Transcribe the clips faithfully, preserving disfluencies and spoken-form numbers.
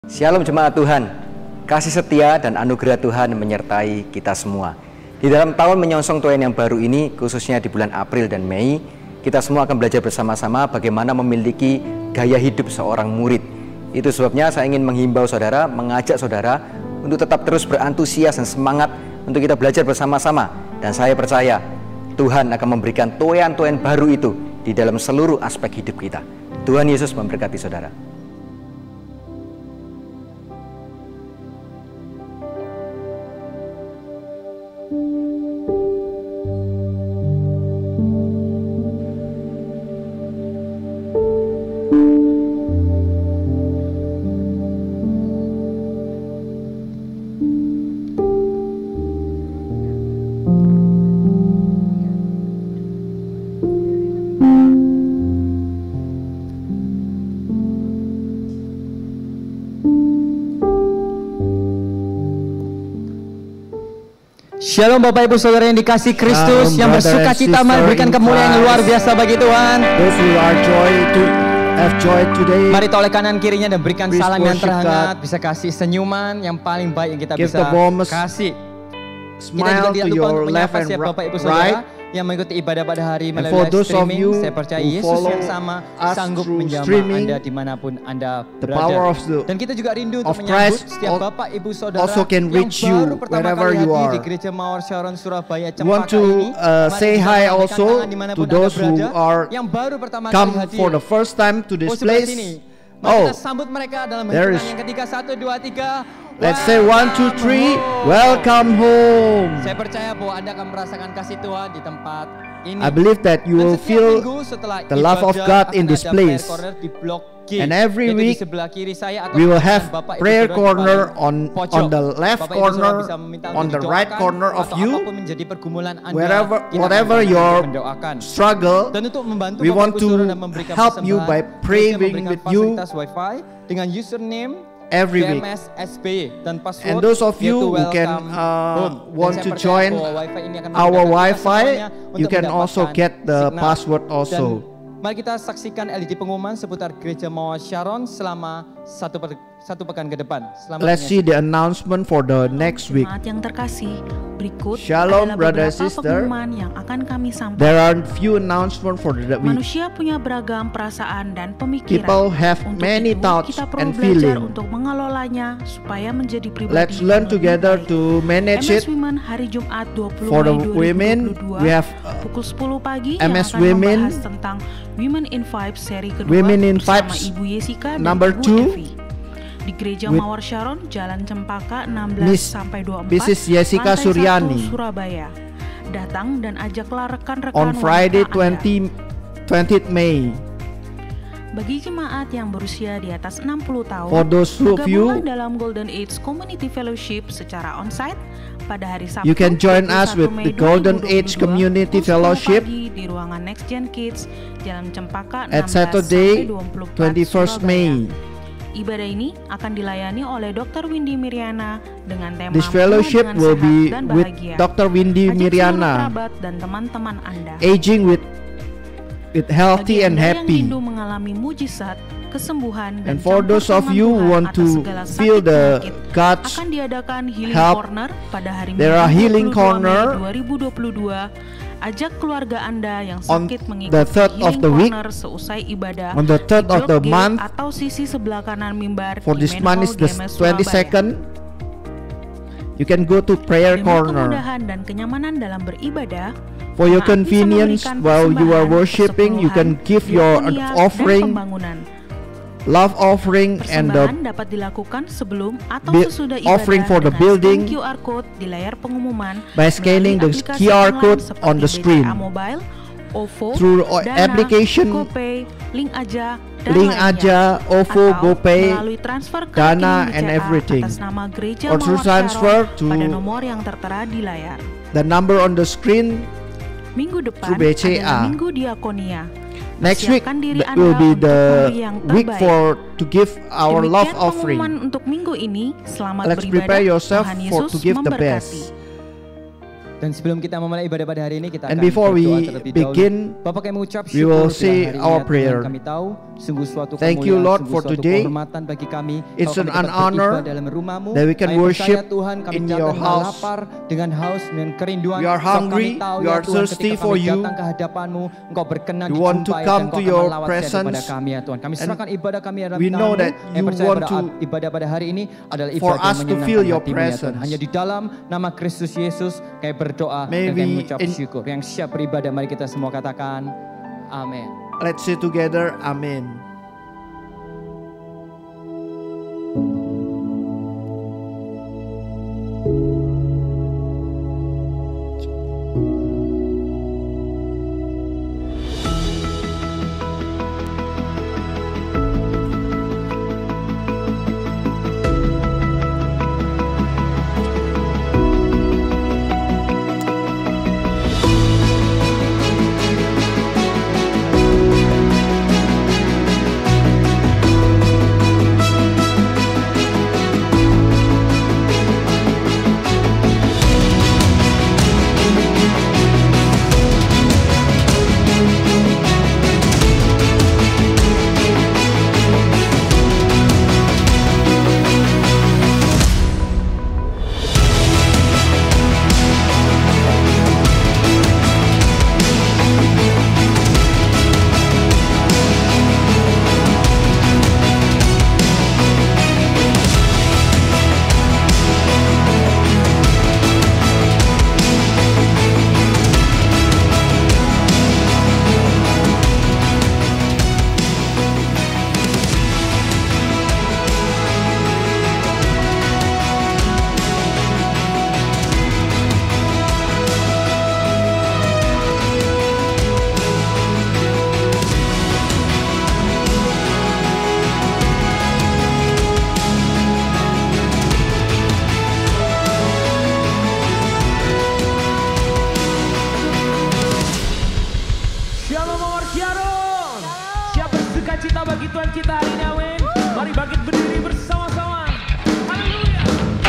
Shalom jemaat Tuhan, kasih setia dan anugerah Tuhan menyertai kita semua. Di dalam tahun menyongsong Tuhan yang baru ini, khususnya di bulan April dan Mei, kita semua akan belajar bersama-sama bagaimana memiliki gaya hidup seorang murid. Itu sebabnya saya ingin menghimbau saudara, mengajak saudara untuk tetap terus berantusias dan semangat untuk kita belajar bersama-sama. Dan saya percaya Tuhan akan memberikan toyan-toyan baru itu di dalam seluruh aspek hidup kita. Tuhan Yesus memberkati saudara. Shalom Bapak Ibu Saudara yang dikasih Kristus, yang bersuka cita memberikan kemuliaan yang luar biasa bagi Tuhan. Those who are joy to have joy today. Mari toleh kanan kirinya dan berikan Please salam yang worship terhangat. God. Bisa kasih senyuman yang paling baik yang kita Give bisa the warmest kasih. Kita smile juga to tidak lupa your untuk left menyapa and siapa Bapak Ibu right. Saudara yang mengikuti ibadah pada hari And melalui for live those of streaming. you Saya percaya who Yesus follow yang sama us sanggup through menjamah streaming, Anda dimanapun Anda the berada. power of the Dan kita juga rindu untuk of menyambut Christ setiap al- Bapak Ibu Saudara also can yang reach you baru pertama wherever kali you hadir are. di Gereja Mawar Sharon Surabaya We want Cempaka to ini. uh, Mari say kita hi lambaikan also tangan dimanapun to Anda those who berada, are yang baru pertama come kali hadir. for the first time to this Oh, sebelah place. sini. Mari Oh, kita sambut mereka dalam there hitungan is- yang ketiga. Satu, dua, tiga. let's say one, two, three. Welcome home. Saya percaya bahwa Anda akan merasakan kasih Tuhan di tempat ini. I believe that you Dan will setiap feel minggu setelah the love of ibadah God in akan this ada place. prayer corner di blok G. And every Yaitu week, di sebelah kiri saya atau we will di have Bapak Ibu prayer Saudara di corner paling on pojok. on the left Bapak Ibu Saudara corner, bisa meminta on untuk the right didoakan, corner of atau you. apapun menjadi pergumulan Anda, Wherever, kita akan whatever bantu your mendoakan. struggle, Dan untuk membantu we Bapak want Ibu to Saudara dan memberikan help you persembahan, by gereja praying memberikan with you fasilitas Wi-Fi dengan username every week. V M S S B dan password. And those of you yaitu who can welcome uh, home. Dan want saya to percaya join bahwa Wi-Fi ini akan our memudahkan kita Wi-Fi, semuanya you untuk can also mendapatkan get the signal. password also. Dan mari kita saksikan L E D pengumuman seputar Gereja Mawar Sharon selama satu, per, satu pekan ke depan. Selamat Let's see the announcement for the next week. Jemaat yang terkasih, berikut Shalom, adalah brother, beberapa sister. pengumuman yang akan kami sampaikan. There are few announcements for the week. Manusia punya beragam perasaan dan pemikiran. People have Untuk many itu, thoughts kita perlu and belajar feeling. untuk mengelolanya supaya menjadi pribadi Let's learn yang lebih together baik. to manage M S it. Women hari Jumat dua puluh For the Mei dua ribu dua puluh dua women, we have uh, pukul sepuluh pagi M S yang akan Women, membahas tentang Women in Vibes seri kedua Women in bersama Vibes Ibu Yesika dan number Ibu two Evi. Di Gereja with Mawar Sharon, Jalan Cempaka enam belas Miss sampai dua puluh empat, Missus Jessica Lantai Suryani. satu, Surabaya. Datang dan ajaklah rekan-rekan on Friday wanita Anda. twentieth May. Bagi jemaat yang berusia di atas enam puluh tahun, For those of you, bergabunglah dalam Golden Age Community Fellowship secara onsite pada hari Sabtu. you can join us with dua puluh satu the Mei Golden dua ribu dua puluh Age dua, Community pukul sepuluh Fellowship pagi di ruangan Next Gen Kids, Jalan Cempaka at enam belas Saturday sampai dua puluh empat, twenty-first Surabaya. May. Ibadah ini akan dilayani oleh Dokter Windy Miriana dengan tema This Bersama fellowship dengan will Sehat be dan with Bahagia. Doctor Windy Ajak seluruh Miriana, kerabat dan teman-teman Anda. aging with with healthy Bagi and Anda yang happy. rindu mengalami mujizat, kesembuhan, dan And for campur those of tangan you who Tuhan want atas to segala feel sakit the penyakit, God's akan diadakan Healing help, Corner pada hari there Minggu are healing dua puluh dua Mei corner dua ribu dua puluh dua. Ajak keluarga Anda yang on sakit mengikuti the third of Healing the week, Corner seusai ibadah on the third di of the Blok G month. atau sisi sebelah kanan mimbar For di this Main month Hall is the G M S twenty-second. Surabaya. You can go to prayer Demi corner. kemudahan dan kenyamanan dalam beribadah, For your jemaat bisa convenience memberikan while you are persembahan, worshiping, you can persepuluhan, give your diakonia, dan offering, pembangunan. love offering, and the Persembahan dapat dilakukan sebelum atau bi- sesudah ibadah offering for the dengan building scan Q R code di layar pengumuman by scanning the melalui aplikasi Q R online code seperti on the B C A screen. Mobile, O V O, Through o- Dana, application, GoPay, Link Aja, dan Link lainnya. Aja, O V O, Atau GoPay, melalui transfer ke Dana, rekening and B C A everything. atas nama Gereja Or through Mawar transfer Sharon to pada nomor yang tertera di layar. the number on the screen. Minggu depan Through B C A. adalah Minggu Diakonia. Next week Persiapkan diri th- Anda will be untuk the memberi yang week terbaik. for to give our Demikian love pengumuman offering. untuk minggu ini. Selamat Let's beribadah. prepare yourself Tuhan for Yesus to give the memberkati. best. Dan sebelum kita memulai ibadah pada hari ini, kita And akan before berdoa we terlebih begin, dahulu. Bapak kami mengucap we will syukur say bila hari our ini prayer. Tuhan kami tahu sungguh suatu Thank you, kemuliaan, Lord, sungguh for suatu today. kehormatan bagi kami. It's Kalau an kami dapat honor beribadah dalam rumah-Mu, that we can kami worship percaya, Tuhan, kami in datang your dengan house. lapar, dengan haus, dengan kerinduan. We are Sebab hungry, kami tahu, we ya are Tuhan, thirsty ketika for kami you. datang ke hadapan-Mu, Engkau berkenan We want to dijumpai come dan to Engkau your akan melawat presence. kepada kami, ya Tuhan. Kami And serahkan ibadah kami dalam we know tangan-Mu, that yang you percaya want pada to- ibadah pada hari ini adalah for ibadah us yang to feel menyenangkan your hati-Mu, ya Tuhan. presence. Hanya di dalam nama Kristus Yesus kami berdoa May dan kami we mengucap in- syukur. Yang siap beribadah, mari kita semua katakan amin. Let's say together, Amen. Shalom Mawar Sharon. Siap bersuka cita bagi Tuhan kita hari ini, amin. Mari bangkit berdiri bersama-sama. Haleluya.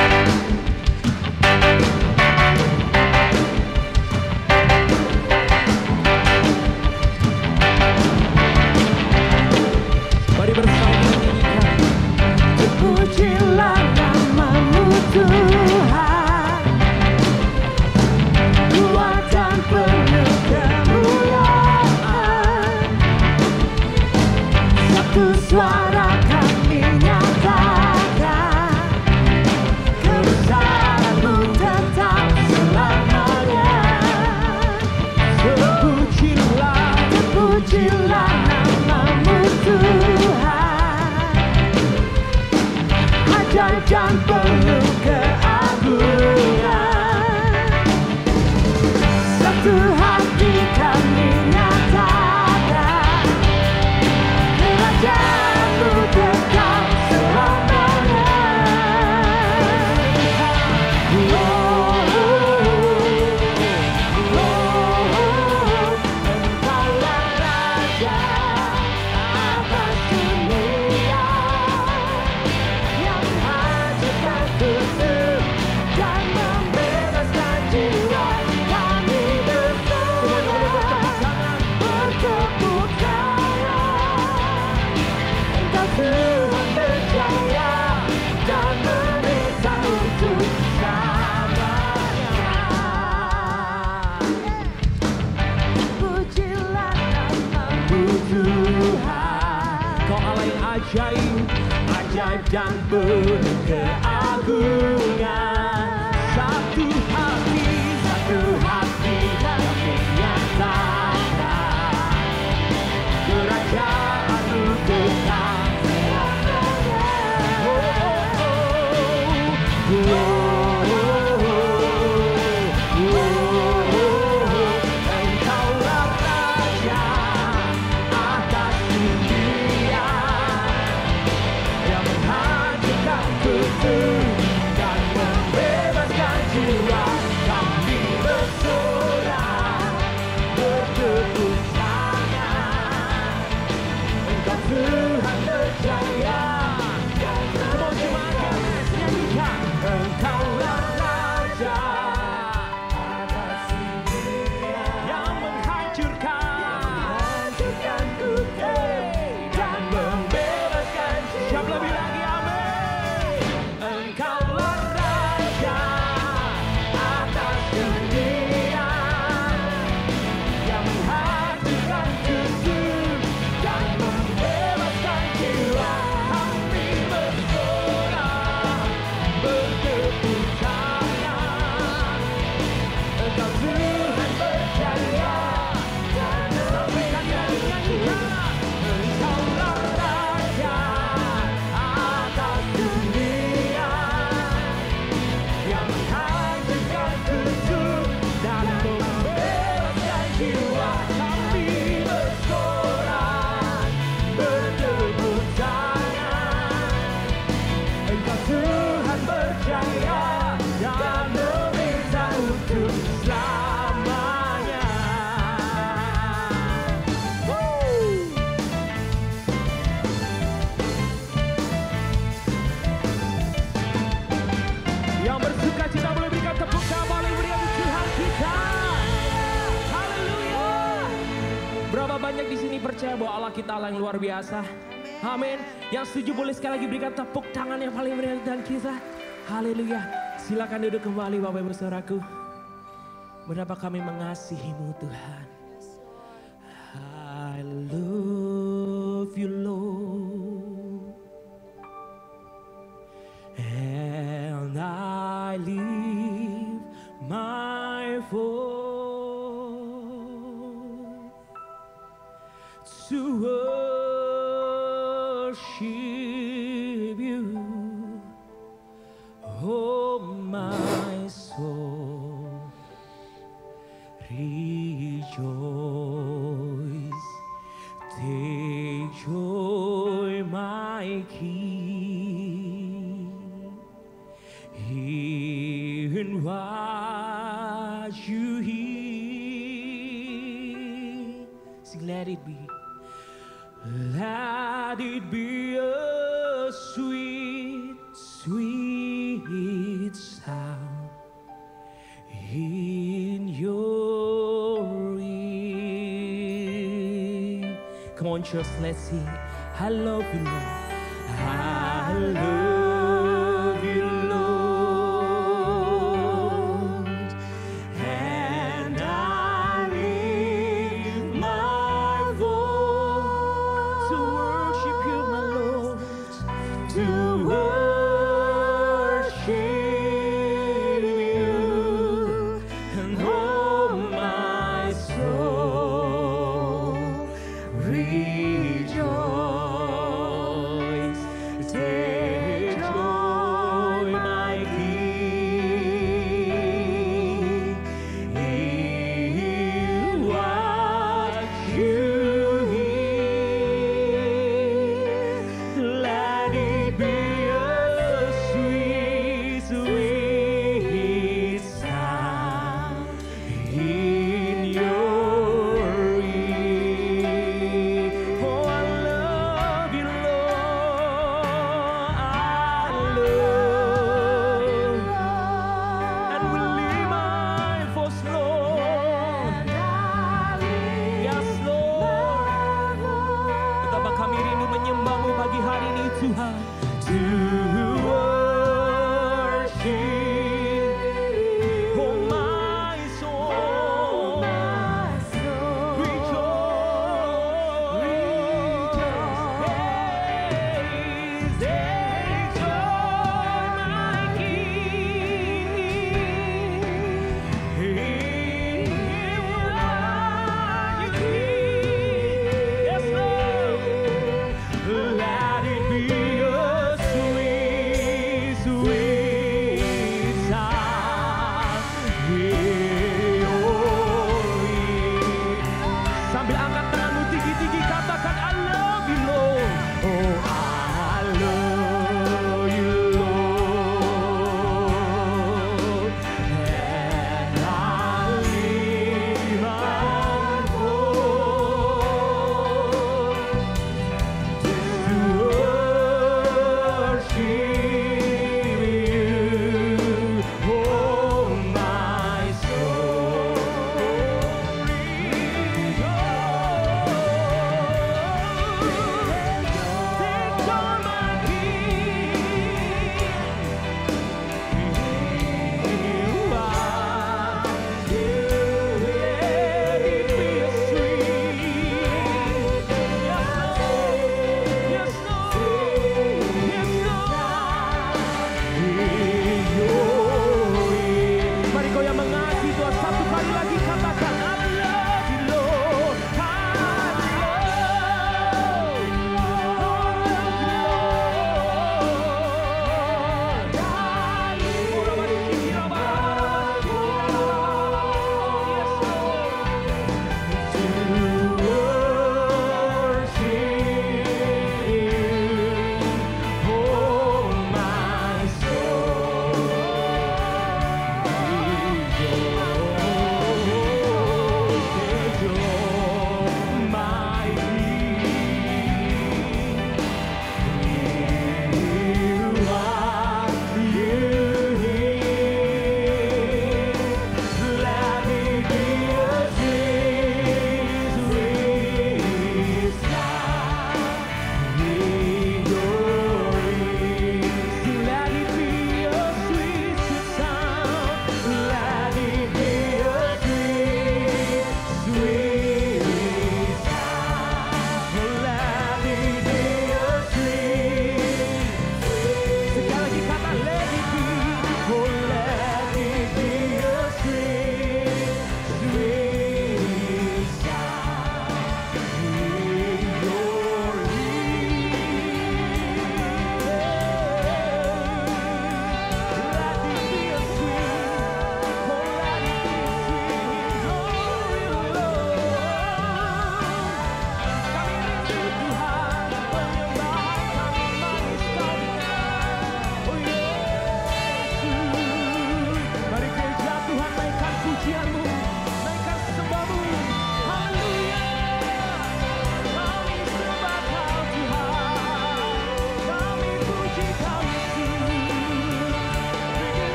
Mari bersama kita nyanyikan. Terpujilah nama-Mu Tuhan, kuatan penuh kemuliaan. Satu suara kami nyatakan, kebesaran-Mu tetap selamanya. Terpujilah, Terpujilah nama-Mu Tuhan, ajaib dan penuh keagungan. Satu hati kami nyatakan, kerajaan-Mu tetap selamanya. Oh, oh, oh, Engkaulah Raja atas dunia, yang menghancurkan kutub dan membebaskan jiwa. Kami bersama bertepuk tangan. Engkau Tuhan berjaya dan menderita untuk selamanya. Pujilah nama-Mu Tuhan, Kau Allah yang ajaib, ajaib dan penuh keagungan. Satu hati, satu hati kami nyatakan, kerajaan-Mu tetap selamanya. Oh, oh, oh, oh, oh, oh. Engkaulah Raja atas dunia, yang menghancurkan kutub percaya bahwa Allah kita Allah yang luar biasa. Amin. Yang setuju boleh sekali lagi berikan tepuk tangan yang paling meriah dan kita. Haleluya. Silakan duduk kembali Bapak Ibu Saudaraku. Betapa kami mengasihi-Mu Tuhan. I love you Lord. And I lift my voice to worship you, oh my soul, rejoice, take joy my King, in what you hear. Sing, let it be. Let it be a sweet, sweet sound in your ear. Come on, church, let's sing. I love you, Lord. I love you, Lord. And I lift my voice to worship you, my Lord. To worship you. And oh, my soul, rejoice. Take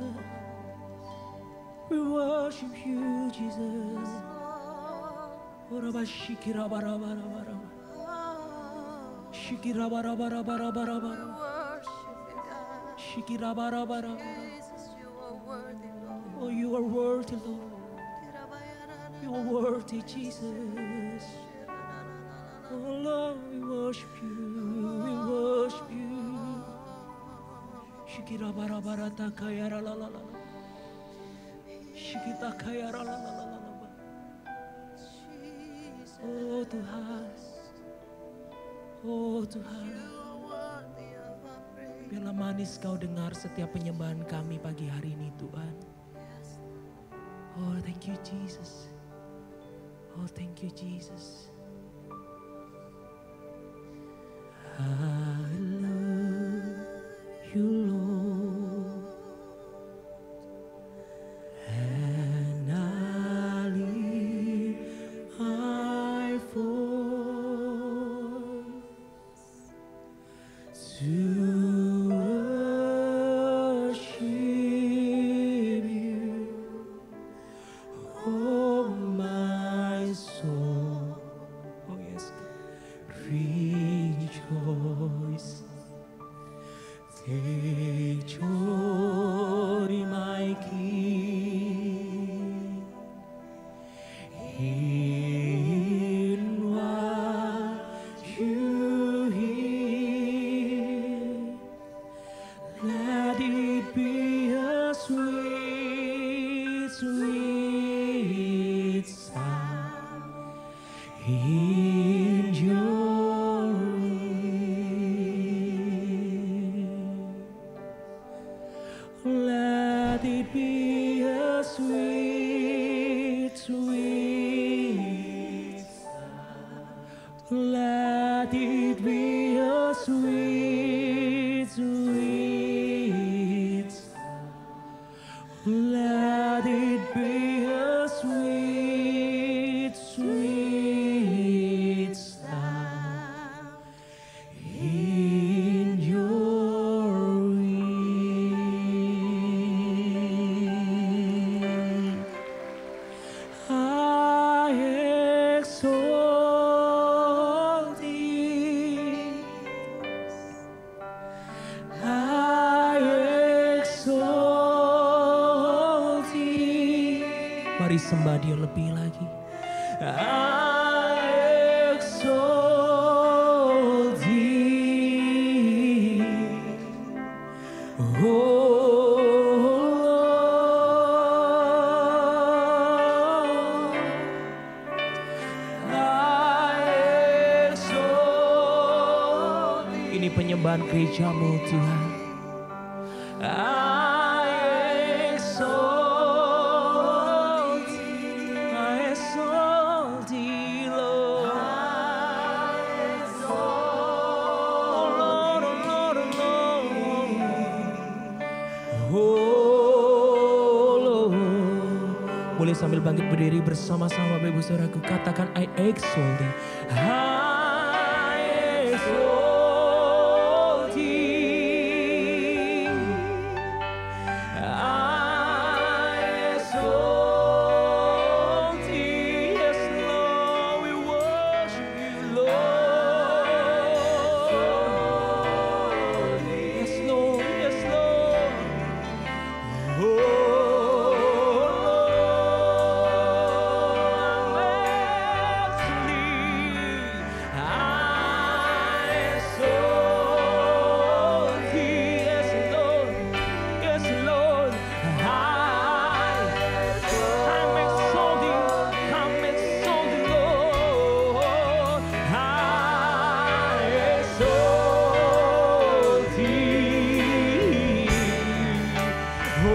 We worship you, Jesus. Oraba shikira bara bara bara. Shikira bara bara bara bara bara. Shikira bara bara bara. Oh, you are worthy, Lord. You are worthy, Jesus. Oh Lord, we worship you. We worship you. Shikira bara bara takaya la la la la. Shikita kaya la la la la la. Oh Tuhan, oh Tuhan, biarlah manis Kau dengar setiap penyembahan kami pagi hari ini Tuhan. Oh thank you Jesus, oh thank you Jesus. I love you Lord, and I live my voice to worship you, oh my soul. Oh yes, rejoice. Take joy, my King, in what you hear. Let it be a sweet, sweet sound in your ear. Let it be a sweet, sweet sound. Let it be a sweet, sweet sound. Let it be a sweet, sweet sound in your ear. I exalt thee. I exalt thee. Mari sembah Dia lebih lagi. I exalt thee. Oh Lord, I exalt thee. Ini penyembahan gerejamu Tuhan. I exalt thee, I exalt thee, Lord. I exalt, oh Lord, oh Lord, oh Lord. Oh Lord. Boleh sambil bangkit berdiri bersama-sama Bapak Ibu Saudaraku, katakan I exalt thee. I exalt thee. I exalt thee. Yes, Lord, we worship you, Lord. Yes, Lord, yes, Lord. Oh, Lord, I exalt thee. Yes, Lord, yes, Lord. I'm exalting, I'm exalting, Lord. I exalt thee. Oh,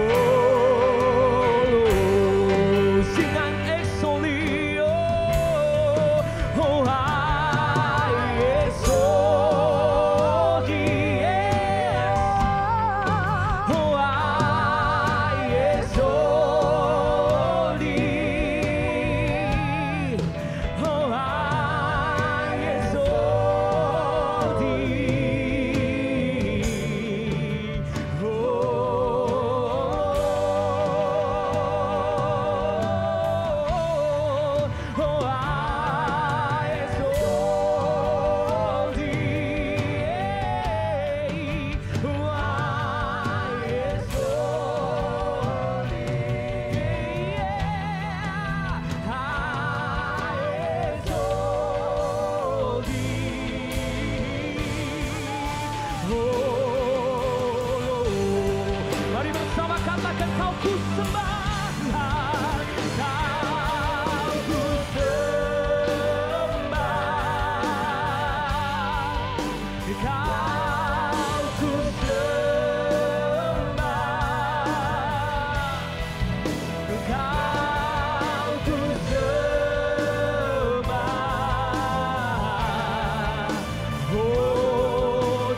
Lord, sing I'm exalting, oh, oh, I exalt thee, yes. Oh, I exalt thee. Oh, I exalt thee. Oh, katakan kau ku sembah. Kau ku sembah. Kau ku sembah. Kau ku sembah. Oh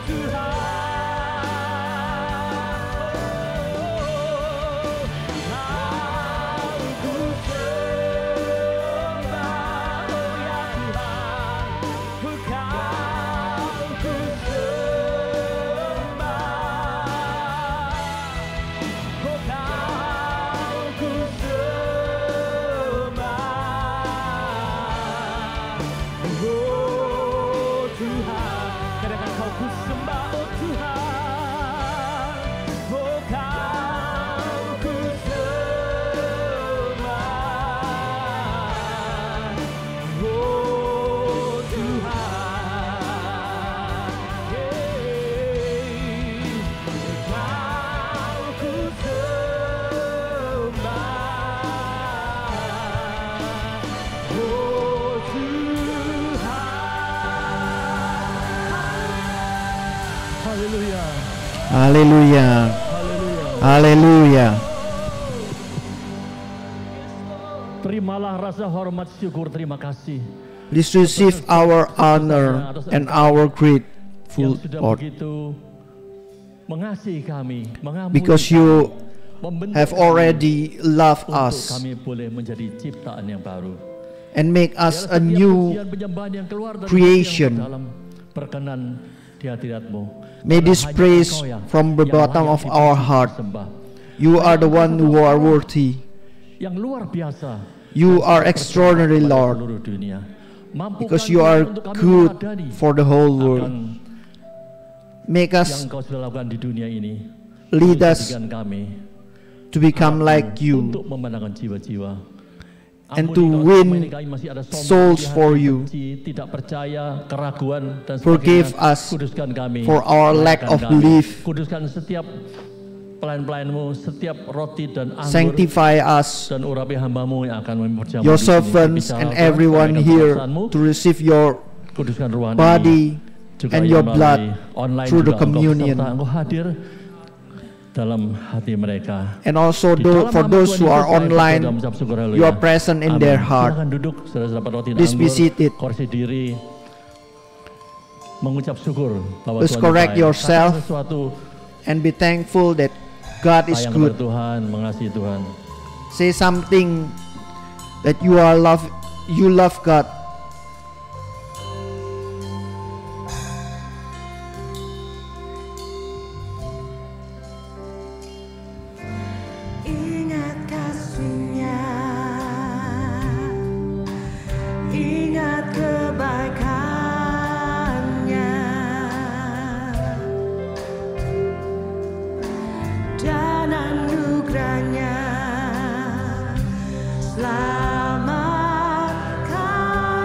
Haleluya. Haleluya. Terimalah rasa hormat syukur terima kasih Please receive our honor and our yang grateful sudah Lord, begitu mengasihi kami, mengampuni because kami, you membentuk have kami already loved untuk us kami boleh menjadi ciptaan yang baru. and make us a Biarlah setiap new pujian penyembahan yang keluar dari creation. hati yang terdalam berkenan di hadirat-Mu. May Karena this hanya praise Engkau yang- from the yang bottom layak of our dipuji, heart. disembah. You are the one who are worthy. Yang luar biasa. You dan are terpercaya extraordinary, kepada Lord, seluruh dunia. Mampukan because you Tuhan are untuk kami good meladani for the whole akan world. Make yang us Engkau sudah lakukan di dunia ini. lead Untuk us jadikan kami to become harapan like you untuk memenangkan jiwa-jiwa. and Ampuni to kalau win selama ini kami masih ada sombong souls di hati, for you. benci, tidak percaya, keraguan dan Forgive sebagainya. us Kuduskan kami for our lack layakan of kami. belief. Kuduskan setiap pelayan-pelayanmu, setiap roti dan anggur Sanctify us, dan urapi hambamu yang akan memperjamu your di sini. servants Berbicara and Tuhan, everyone sampaikan here perasaanmu, to receive your kuduskan ruangan body ini. Juga and yang your melalui blood online through the juga Engkau communion. beserta, Engkau hadir dalam hati mereka. And also Di tho- dalam for nama those Tuhan who Yesus, are saya online, berdoa mengucap syukur, haleluya. you are present in Amin. their heart. Silakan duduk, saudara dapat roti dan Please be anggur, seated. koreksi diri, mengucap syukur bahwa Please Tuhan correct baik. yourself Katakan sesuatu, and be thankful that God is sayang good. kepada Tuhan, mengasihi Tuhan. Say something that you are love, you love God. Ingat kasih-Nya, ingat kebaikan-Nya, dan anugerah-Nya. Selamatkan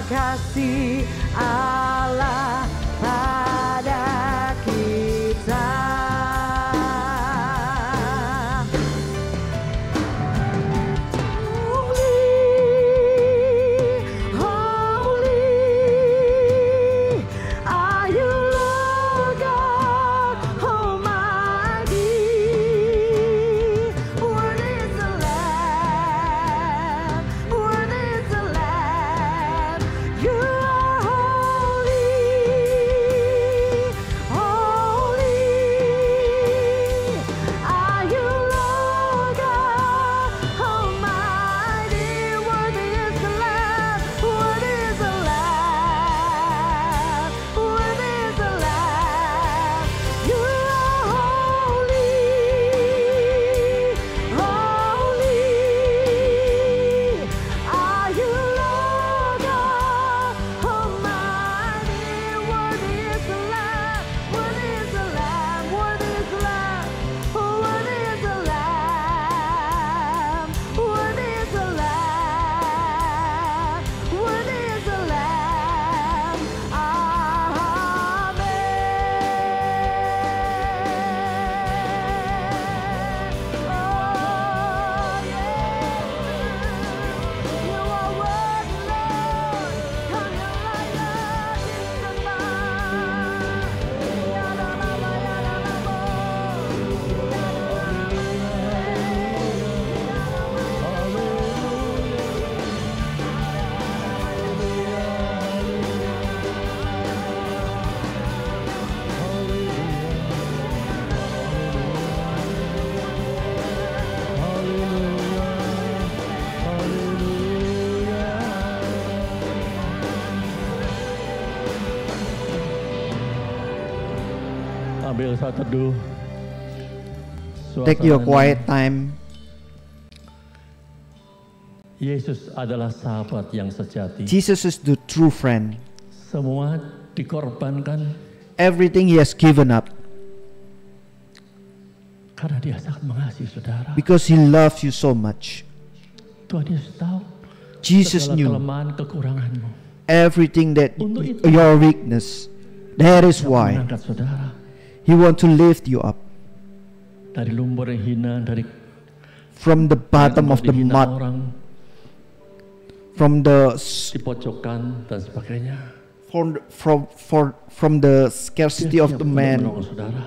kasih Allah pada kita. Ambil saat teduh. Take your Suasananya, quiet time. Yesus adalah sahabat yang sejati. Jesus is the true friend. Semua dikorbankan Everything he has given up karena dia sangat mengasihi saudara. because he loves you so much. Tuhan Yesus tahu Jesus segala knew kelemahan kekuranganmu. everything that Untuk itu, your weakness. That is Dia why mengangkat saudara he want to lift you up dari lumpur yang hina, dari from the bottom of the dihina mud, orang, from the s- di pojokan dan sebagainya. from from for from the scarcity Dia of siap the untuk man. menolong saudara.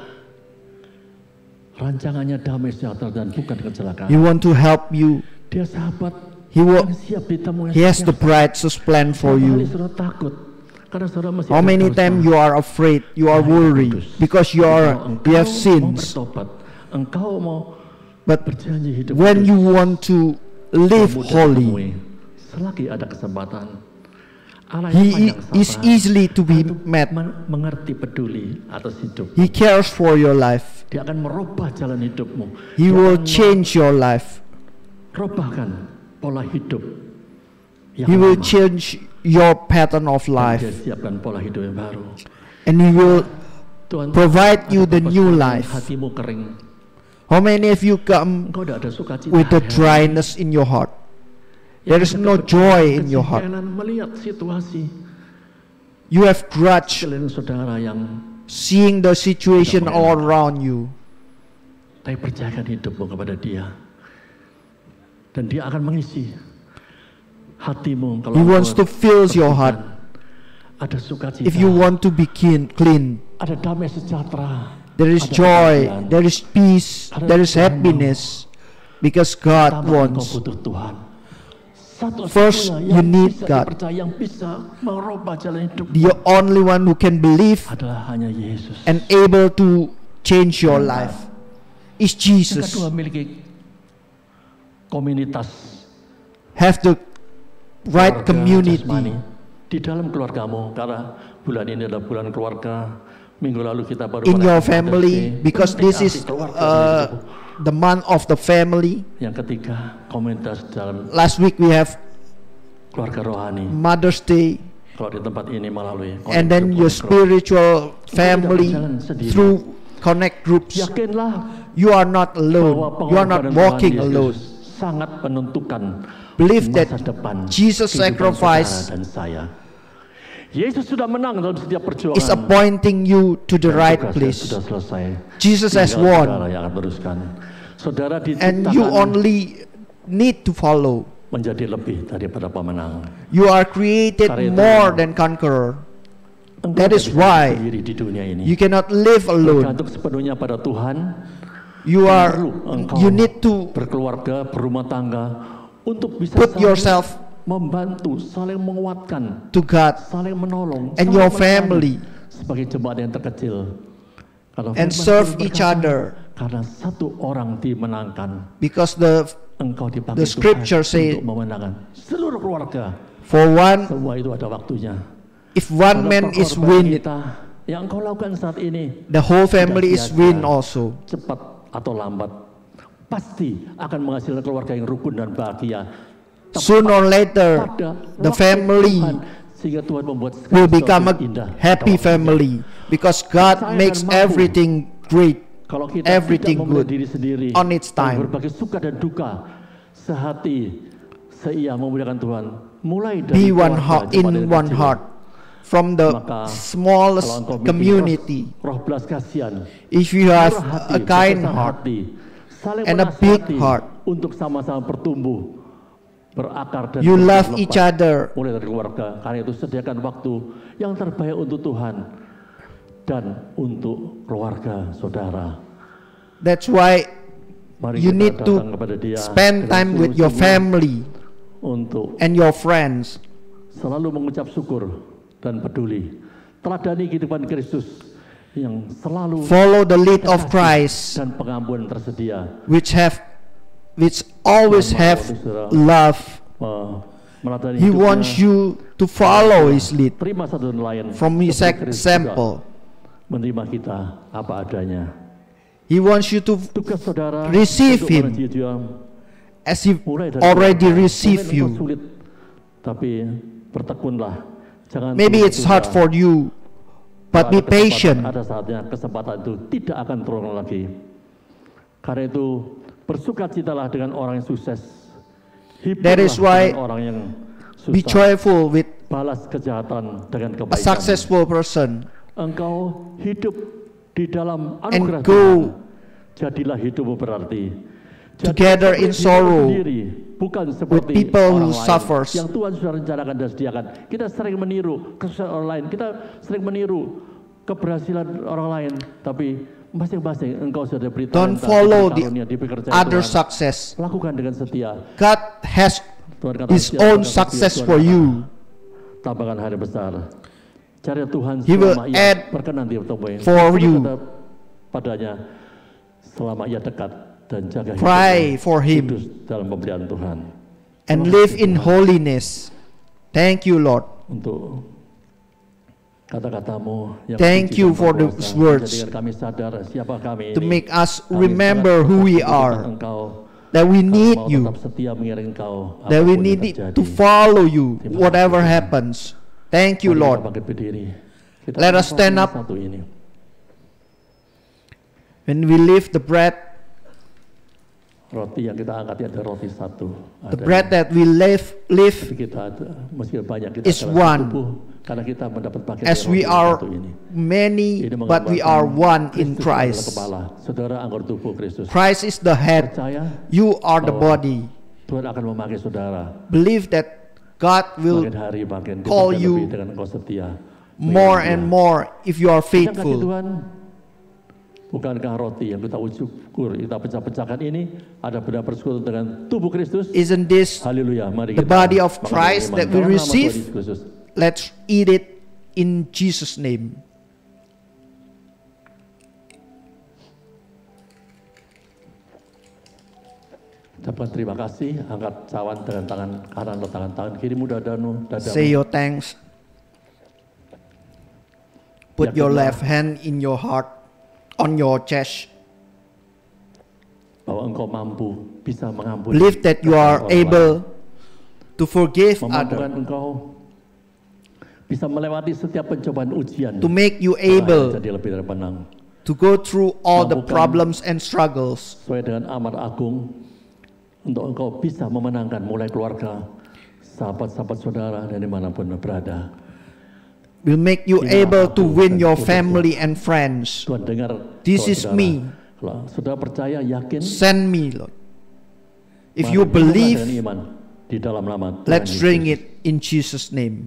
Rancangannya damai sejahtera dan bukan kecelakaan. He want to help you. Dia sahabat He will. yang siap ditemui. He has the brightest plan for you. Saudara takut karena saudara masih How ada many dosa. times you are afraid, you are worried because you are Engkau you have mau sins. bertobat, engkau mau But berjanji hidup when kudus, you want to live mudah holy, ditemui. Selagi ada kesempatan, Allah yang He panjang is sabar, easily to be untuk met. men- mengerti peduli atas hidup. He cares for your life. Dia akan merubah jalan hidupmu. He Dia will akan change your life. merubahkan pola hidup yang He will lama. change your pattern of Dan life, Dia siapkan pola hidup yang baru. and He will Tuhan provide you ada the new persoalan, life. hatimu kering, How many of you come engkau tidak ada sukacita. with the hari-hari. dryness in your heart? There is no joy in your heart. Kejengkelan melihat situasi You have grudge sekeliling saudara yang seeing the situation all around you. tapi percayakan hidupmu kepada Dia, dan Dia akan mengisi hatimu. Kalau He engkau wants to fill your heart. ada sukacita, If you want to be clean, clean, ada damai sejahtera, there is ada joy, kebahagiaan. there is peace, there is happiness, because God Pertama, engkau wants. butuh Tuhan. Satu First, satunya you yang need bisa God. dipercaya, yang bisa merubah jalan hidup The only one who can believe adalah hanya Yesus. and able to change your life is Yang Jesus. kedua, miliki komunitas Have the right keluarga community. jasmani di dalam keluargamu, karena bulan ini adalah bulan keluarga. Minggu lalu kita baru In your merayakan Father's family, Day. because Penting this arti is keluarga uh, itu. the month of the family. Yang ketiga, komunitas dalam Last week we have keluarga rohani. Mother's Day, Kalau di tempat ini melalui and then connect your group, spiritual family berjalan sendiri. through connect groups. yakinlah You are not bahwa alone. You are not pengorbanan walking Tuhan alone. Yesus sangat menentukan Believe masa that depan Jesus kehidupan sacrifice saudara dan saya. Yesus sudah menang dalam setiap perjuangan. is appointing you to the Dan right tugasnya place. Sudah selesai. Jesus has Tinggal won. saudara yang akan teruskan. Saudara And you diciptakan only need to follow. menjadi lebih daripada pemenang. You are created Karena itu, more than conqueror. Engkau That tidak is bisa why sendiri di dunia ini. you cannot live alone. Bergantung sepenuhnya pada Tuhan. You Perlu are engkau you need to berkeluarga, berumah tangga untuk bisa put saling yourself membantu, saling menguatkan, to God saling menolong, and saling your melayani family sebagai jemaat yang terkecil. Kalau and firman serve Tuhan each berkata, other, karena satu orang dimenangkan, because the engkau dipakai The scripture Tuhan say- untuk memenangkan seluruh keluarga. for one, Semua itu ada waktunya. if one Pada man is pengorbanan win, kita, yang engkau lakukan saat ini the whole family is sia-sia. win also. Cepat atau lambat pasti akan menghasilkan keluarga yang rukun dan bahagia. Tepat Sooner or later, pada the waktu family Tuhan, sehingga Tuhan membuat segala will sesuatu become a indah. happy Kalau- family because God Saya makes akan mampu. everything great, Kalau kita everything tidak memulai good diri sendiri on its dan time. berbagai suka dan duka sehati seia memuliakan Tuhan, mulai dari Be one keluarga, heart jemaat in yang one kecil. heart from the Maka, smallest Kalau engkau memiliki community. roh, roh belas kasihan, If you have murah hati, a kind sebesar heart hati, saling and a big menasihati heart, untuk sama-sama bertumbuh, berakar dan you berbuah love lebat. each other. Mulai dari keluarga. Karena itu sediakan waktu yang terbaik untuk Tuhan dan untuk keluarga saudara. That's why Mari you kita need to datang kepada Dia spend dengan time with your sungguh-sungguh family untuk and your friends. selalu mengucap syukur dan peduli. Teladani kehidupan Kristus yang selalu Follow the lead of kasih Christ, dan pengampunan tersedia. which have, which always Yang have mau, saudara, love. me- meladani He hidupnya. wants you to follow His lead Terima satu dan lain from His seperti Kristus juga example. menerima kita apa adanya. He wants you to, Tugas saudara Receive untuk Him menuju dia as He mulai dari already keluarga. receive Mungkin engkau you. sulit, tapi bertekunlah. Jangan Maybe tunggu it's hard tunda. for you, but Kalau be ada kesempatan, patient. Ada saatnya kesempatan itu tidak akan terulang lagi. Karena itu bersukacitalah dengan orang yang sukses. That is Hiburlah why dengan orang yang susah. Be joyful with Balas kejahatan dengan a kebaikan. successful person Engkau hidup di dalam and anugerah go Tuhan. Jadilah hidupmu berarti. Jadilah together seperti in dirimu sorrow sendiri, bukan seperti people who orang lain suffers. yang Tuhan sudah rencanakan dan sediakan. Kita sering meniru kesuksesan orang lain, kita sering meniru keberhasilan orang lain, tapi masing-masing engkau sudah diberi Don't talenta, follow diberi the karunia, diberi kepercayaan other Tuhan. success. Lakukan dengan setia. God has Tuhan kata, His "Siapa own yang setia, success Tuhan for akan you. tambahkan hari besar." Cari Tuhan He will selama ia add berkenan ditemui. for Tuhan you. kata padanya selama ia dekat dan jaga Pray hidupmu for Him kudus dalam pemberian Tuhan. and live in holiness. Thank you, Lord. Untuk kata-katamu yang Thank suci you dan for the berkuasa, words menjadikan kami sadar siapa kami to ini. make us Kami remember sangat who we membutuhkan are, Engkau. that we Kami need mau you, tetap setia mengiring Engkau that we apapun yang need it terjadi. to follow you, Terima whatever kasih, Tuhan. happens. Thank you, Mari kita Lord. bangkit berdiri. Kita Let akan us stand melakukan up. satu ini. When we lift the bread, Roti yang kita angkat ini ada roti satu. the Ada bread that we lift, lift Tapi kita ada, meski banyak kita is adalah one. tubuh, karena kita mendapat bagian as dari we roti yang are satu ini. many, Ini but we menggambarkan are one in Kristus adalah Christ. Kepala, saudara anggota tubuh Kristus. Christ is the head. Percaya You are the bahwa body. Tuhan akan memakai saudara. Believe that God will Makin hari makin call diberkati you lebih dengan engkau setia. more Mengiring and Dia. more if you are Yang kasih faithful. Tuhan, bukankah roti yang kita ukur, kita pecah-pecahkan ini ada benda persekutuan dengan tubuh Kristus? Isn't this Haleluya, mari the kita body of makan Christ iman. that we Dalam nama receive? Tuhan Yesus Kristus. Let's eat it in Jesus' name. Ucapkan terima kasih, angkat cawan dengan tangan kanan atau tangan tangan kirimu, dadamu, dadamu. Say your thanks. Put your Yakinlah left hand in your heart, on your chest. bahwa engkau mampu bisa mengampuni. Believe that you are orang lain. able to forgive Memampukan others, engkau bisa melewati setiap pencobaan ujian. to make you Supaya able jadi lebih dari penang. to go through all the Mampukan problems and struggles. Sesuai dengan amat agung untuk engkau bisa memenangkan mulai keluarga, sahabat-sahabat saudara dan dimanapun berada. will make you Inilah able to aku win dan your putusku. family and friends. Tuhan dengar This doa is saudara. me. Kalau saudara percaya, yakin, Send me, Lord. If mari you minumlah dengan believe, iman di dalam nama Tuhan let's Yesus. drink it in Jesus' name.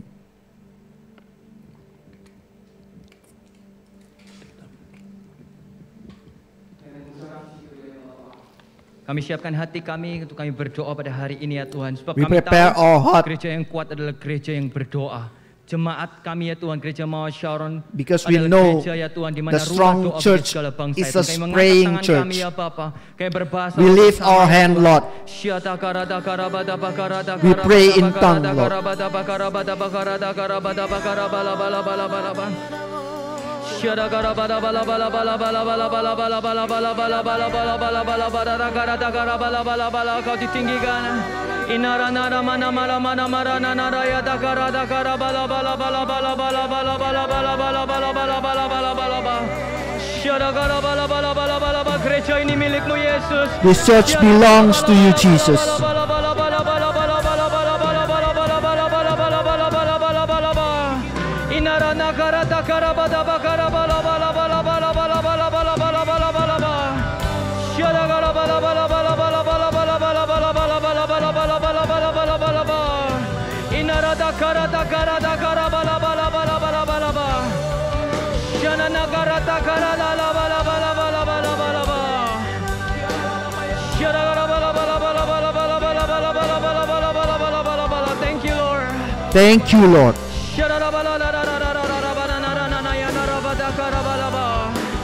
Kami siapkan hati kami untuk kami berdoa pada hari ini ya Tuhan. Sebab We kami prepare tahu our heart. gereja yang kuat adalah gereja yang berdoa. Jemaat kami ya Tuhan, gereja Mawar Sharon Because we adalah know gereja ya Tuhan di mana the rumah strong doa bagi church segala bangsa is itu. a Kami mengangkat praying tangan church. kami ya Bapa. Kami berbahasa We lift bersama our ya hand, Tuhan. Lord. Syata karada karabada bakarada We pray in karabada tongue, karabada Lord. karabada bakarabada bakarada karabada bakarabala bala bala bala bala. Syada karabada bala bala bala bala bala bala bala bala bala bala bala bala bala bala bala karada karabala bala bala. Kau ditinggikan. Inara nara mana mara mana mara nara ya dakara dakara bala bala bala bala bala bala bala bala bala bala bala bala bala bala bala. Syada kara bala bala bala bala bala. Gereja ini milikmu Yesus. This church belongs to you, Jesus. Bala bala bala bala bala bala bala bala bala bala bala bala bala bala bala bala bala bala. Inara nakara dakara bada bakara bala bala bala bala bala bala bala bala bala bala bala. Syada kara bala bala bala bala bala bala bala bala bala bala bala bala bala bala bala bala bala. Inara dakara dakara dakara bala bala bala bala bala bala. Syana nakara dakara bala bala bala bala bala bala bala. Syada kara bala bala bala bala bala bala bala bala bala bala bala bala bala bala. Thank you Lord. Thank you, Lord. Syada bala bala bala bala bala bala nara nana ya nara bada kara bala bala.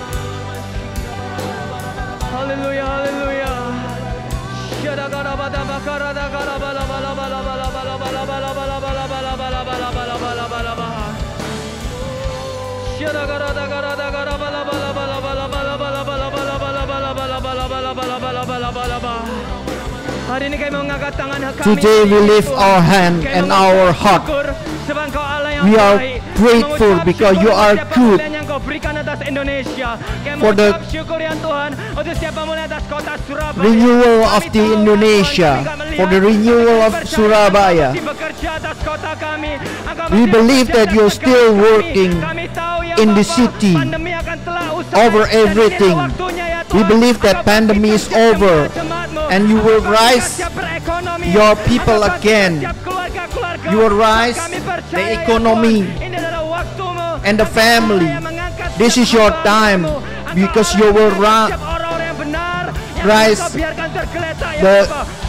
Haleluya, haleluya. Syada kara bada bakara da kara bala bala bala bala bala bala bala bala bala bala bala bala bala bala bala bala. Syada kara da kara da kara bala bala bala bala bala bala bala bala bala bala bala bala bala bala bala bala bala bala. Hari ini kami mengangkat tangan kami. Today we lift our hand and our heart. We are grateful because you are good for the renewal of the Indonesia, for the renewal of Surabaya. We believe that you're still working in the city over everything. We believe that pandemic is over and you will rise your people again. You will rise the economy and the family. This is your time because you will ri- rise the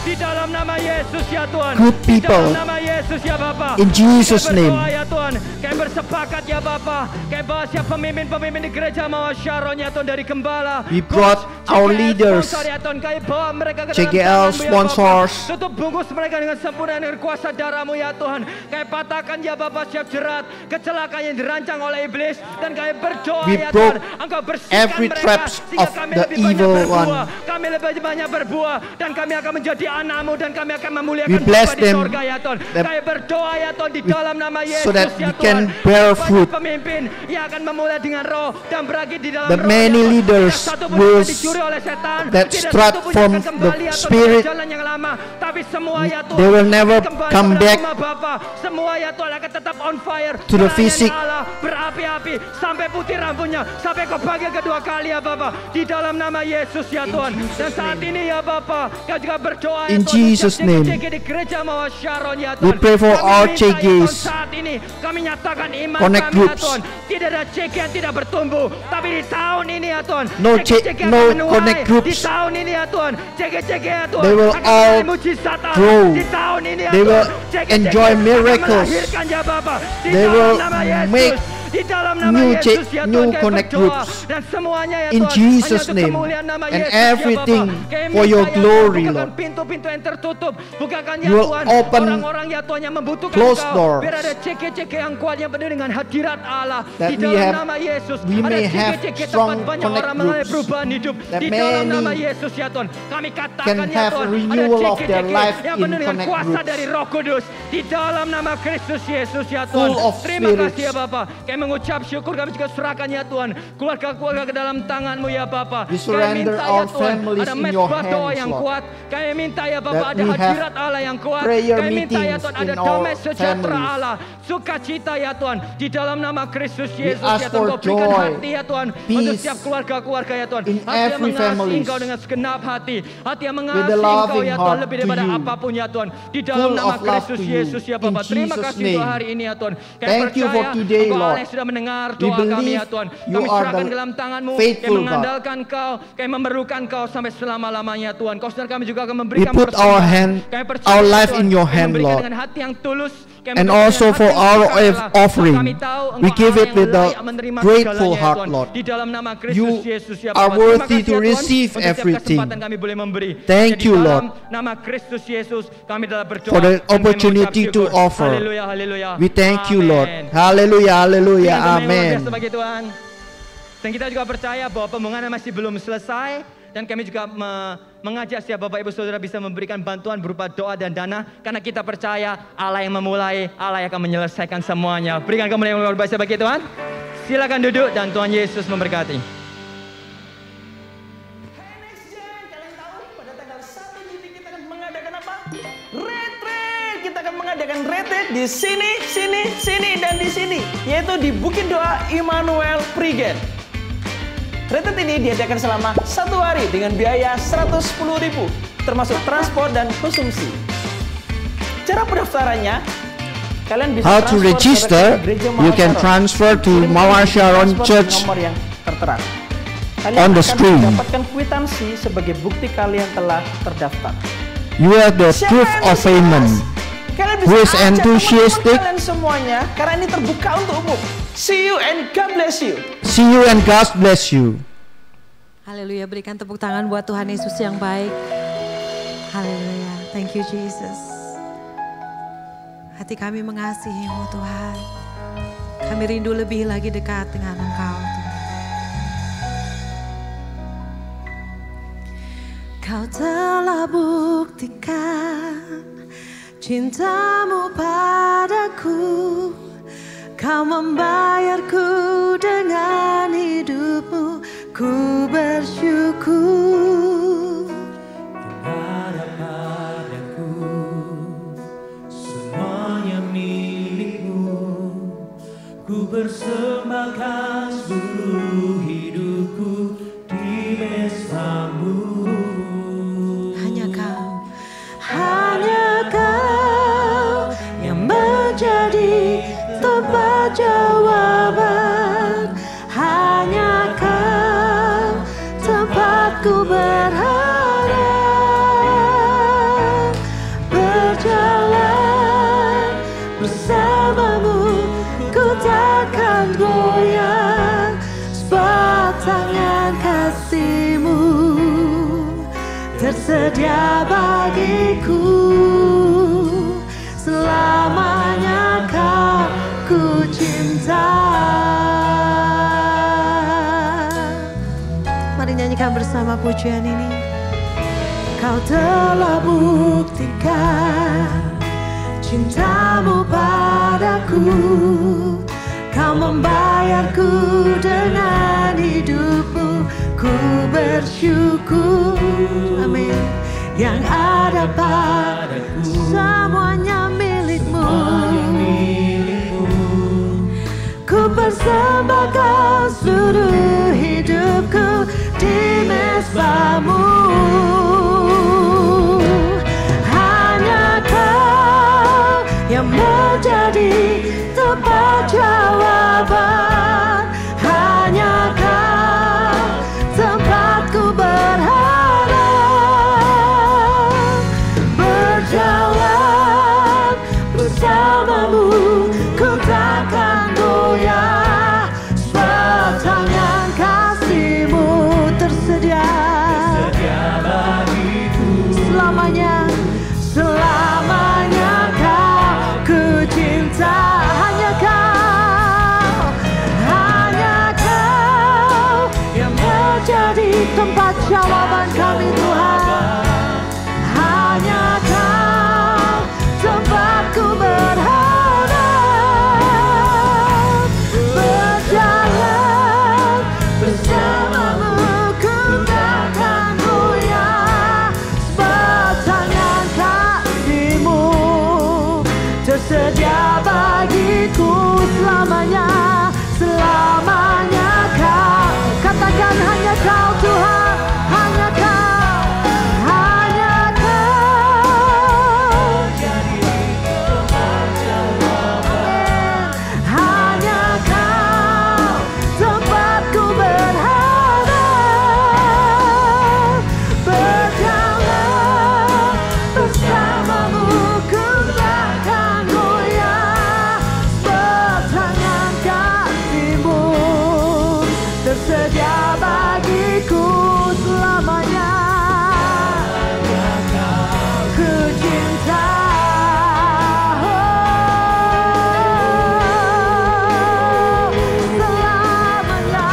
good people in Jesus' name. Kami bersepakat ya Bapa, kami bahas ya pemimpin-pemimpin di gereja Mawar Sharon ya Tuhan, dari gembala. We brought our leaders, C G L sponsors. Tutup bungkus mereka dengan sempurna dengan kuasa darah-Mu ya Tuhan. Kami patahkan ya Bapa setiap jerat kecelakaan yang dirancang oleh iblis, dan kami berdoa We ya broke Tuhan, Engkau bersihkan every mereka traps sehingga of kami the lebih banyak evil berbuah. one. Kami lebih banyak berbuah dan kami akan menjadi anak-Mu, dan kami akan memuliakan We bless Bapa di them surga ya Tuhan. that Kami berdoa ya Tuhan di dalam nama Yesus so that ya we Tuhan. can bear Banyak fruit. pemimpin yang akan memulai dengan roh dan berakhir di dalam That roh many ya Tuhan. leaders Tidak satu pun will akan dicuri oleh setan. that Tidak strut satu pun from akan the kembali ya Tuhan spirit. pada jalan yang lama. Tapi semua ya Tuhan They will never kembali come kepada back rumah Bapa. Semua ya Tuhan akan tetap on fire to the melayani physic. Allah, berapi-api sampai putih rambutnya, sampai kau panggil kedua kali ya Bapa, di dalam nama Yesus ya Tuhan. Dan saat ini ya Bapa, kau juga berdoa ya In Tuhan, Jesus' untuk name. C G G di gereja Mawar Sharon ya We Tuhan. pray for Kami our minta C ya Tuhan, Gs. saat ini kami nyatakan iman Connect kami ya groups. Tuhan, tidak ada C G yang tidak bertumbuh, tapi di tahun ini ya Tuhan, No C G C- C G no akan menuai. connect groups. Di tahun ini ya Tuhan, C G C G ya Tuhan, They will akan all melalui mujizat Allah. grow. Di tahun ini ya They Tuhan, will C G C G enjoy akan miracles. melahirkan ya Bapa, di They dalam will nama Yesus. make Di dalam nama new Yesus cha- ya new Tuhan, kami connect berdoa. groups. Dan semuanya ya In Tuhan, Jesus' hanya untuk name. kemuliaan nama And Yesus ya everything Bapa. Kami for minta your ya glory, Tuhan, bukakan Lord. pintu-pintu yang tertutup, bukakan ya You will Tuhan open orang-orang ya Tuhan yang membutuhkan closed Engkau. doors. Biar ada C G C G yang kuat yang penuh dengan hadirat Allah. That Di we dalam have- nama Yesus we ada may C G have C G strong tempat banyak connect orang mengalami groups. perubahan hidup. That Di dalam many nama Yesus ya Tuhan, kami katakan can ya have Tuhan, a renewal ada of C G C G their life yang in penuh dengan connect kuasa groups. dari Roh Kudus. Di dalam nama Kristus Yesus ya Tuhan. Full of Terima spirits kasih ya Bapa. Kami mengucap syukur, kami juga serahkan ya Tuhan keluarga-keluarga ke dalam tangan-Mu ya Bapa. We surrender our families ada in your mesbah doa hands, yang Lord. kuat. Kami minta ya Bapa That ada we have hadirat Allah yang kuat. prayer Kami minta ya meetings Tuhan ada in our damai sejahtera families. Allah, sukacita ya Tuhan di dalam nama Kristus Yesus ask ya Tuhan. for Kau berikan joy, hati ya Tuhan peace untuk setiap keluarga-keluarga ya Tuhan. in Hati yang every mengasihi families. Engkau dengan segenap hati. Hati yang With a mengasihi Engkau loving ya Tuhan heart lebih to daripada you. apapun ya Tuhan. Di dalam Full nama of love Kristus to you. Yesus ya Bapak. In Terima Jesus' kasih untuk name. hari ini ya Tuhan. Kami Thank you for percaya today, Engkau Lord. Allah yang sudah mendengar We doa kami believe ya Tuhan. you Kami are serahkan the ke dalam tangan-Mu. Kami faithful God. mengandalkan Kau. Kami memerlukan Kau sampai selama-lamanya Tuhan. Kau sedang kami juga akan We memberikan put our persembahan. hand, Kami percaya, our life Tuhan, in your kami hand, memberikan Lord. dengan hati yang tulus. Kami And memberikan also dengan for hati yang our sukarela. offering, Kami tahu we Engkau give Allah it yang with a layak menerima grateful segalanya, ya heart, Tuhan. Lord. Di dalam nama Kristus You Yesus ya are Bapak. worthy Terima kasih to ya Tuhan, receive untuk setiap everything. kesempatan kami boleh memberi. Thank Hanya you, di dalam Lord, nama Kristus Yesus kami telah berdoa. for the dan kami opportunity mengucap to syukur. offer. Haleluya, haleluya. We thank you, Lord. Amen. Hallelujah, hallelujah, Dengan doa yang luar amen. biasa bagi Tuhan. Dan kita juga percaya bahwa pembangunan masih belum selesai. Dan kami juga me mengajak setiap Bapak Ibu Saudara bisa memberikan bantuan berupa doa dan dana. Karena kita percaya Allah yang memulai, Allah yang akan menyelesaikan semuanya. Berikan kemuliaan yang luar biasa bagi Tuhan. Silakan duduk dan Tuhan Yesus memberkati. Hey Next Gen, kalian tahu pada tanggal satu Juli kita akan mengadakan apa? Retreat. Kita akan mengadakan retreat di sini, sini, sini, dan di sini. Yaitu di Bukit Doa Immanuel Prigen. Retreat ini diadakan selama satu hari dengan biaya seratus sepuluh ribu, termasuk transport dan konsumsi. Cara pendaftarannya, kalian bisa How to transfer register? ke Gereja You can Mawar Sharon. transfer to Kirim Mawar Sharon transport Church ke nomor yang tertera. Kalian on the akan screen. mendapatkan kwitansi sebagai bukti kalian telah terdaftar. You have the Siapa proof yang of payment. antusias? Kalian bisa Who is ajak enthusiastic? teman-teman kalian semuanya karena ini terbuka untuk umum. See you and God bless you. See you and God bless you. Haleluya, berikan tepuk tangan buat Tuhan Yesus yang baik. Haleluya, thank you Jesus. Hati kami mengasihi-Mu Tuhan. Kami rindu lebih lagi dekat dengan Engkau Tuhan. Kau telah buktikan cinta-Mu padaku. Kau membayarku dengan hidup-Mu. Ku bersyukur. Ada padaku semuanya milik-Mu. Ku persembahkan seluruh hidupku di mesbah-Mu. Hanya Kau, hanya Kau yang menjadi tempat jawaban. Hanya Kau tempatku berharap. Berjalan bersama-Mu, ku takkan goyah. Sebab tangan kasih-Mu tersedia bagiku. Selamanya Kau ku cinta. Mari nyanyikan bersama pujian ini. Kau telah buktikan cinta-Mu padaku. Kau membayarku dengan hidup-Mu. Ku bersyukur. Amin. Yang ada padaku semuanya milik-Mu. Ku persembahkan seluruh hidupku di mesbah-Mu. Hanya Kau yang menjadi tempat jawaban. Hanya Kau tempatku berharap. Berjalan bersama-Mu, ku takkan goyah. Sebab tangan kasih-Mu tersedia selamanya. Selamanya Kau ku cinta. Hanya Kau, hanya Kau yang menjadi tempat jawaban kami Tuhan. Hanya Kau tempatku berharap. tersedia bagiku selamanya, selamanya Kau. Katakan hanya Kau Tuhan, hanya Kau, hanya Kau. Hanya Kau tempatku berharap, berjalan bersamamu ku takkan goyah. Tangan kasih-Mu tersedia bagiku selamanya. Ku cinta, oh, selamanya,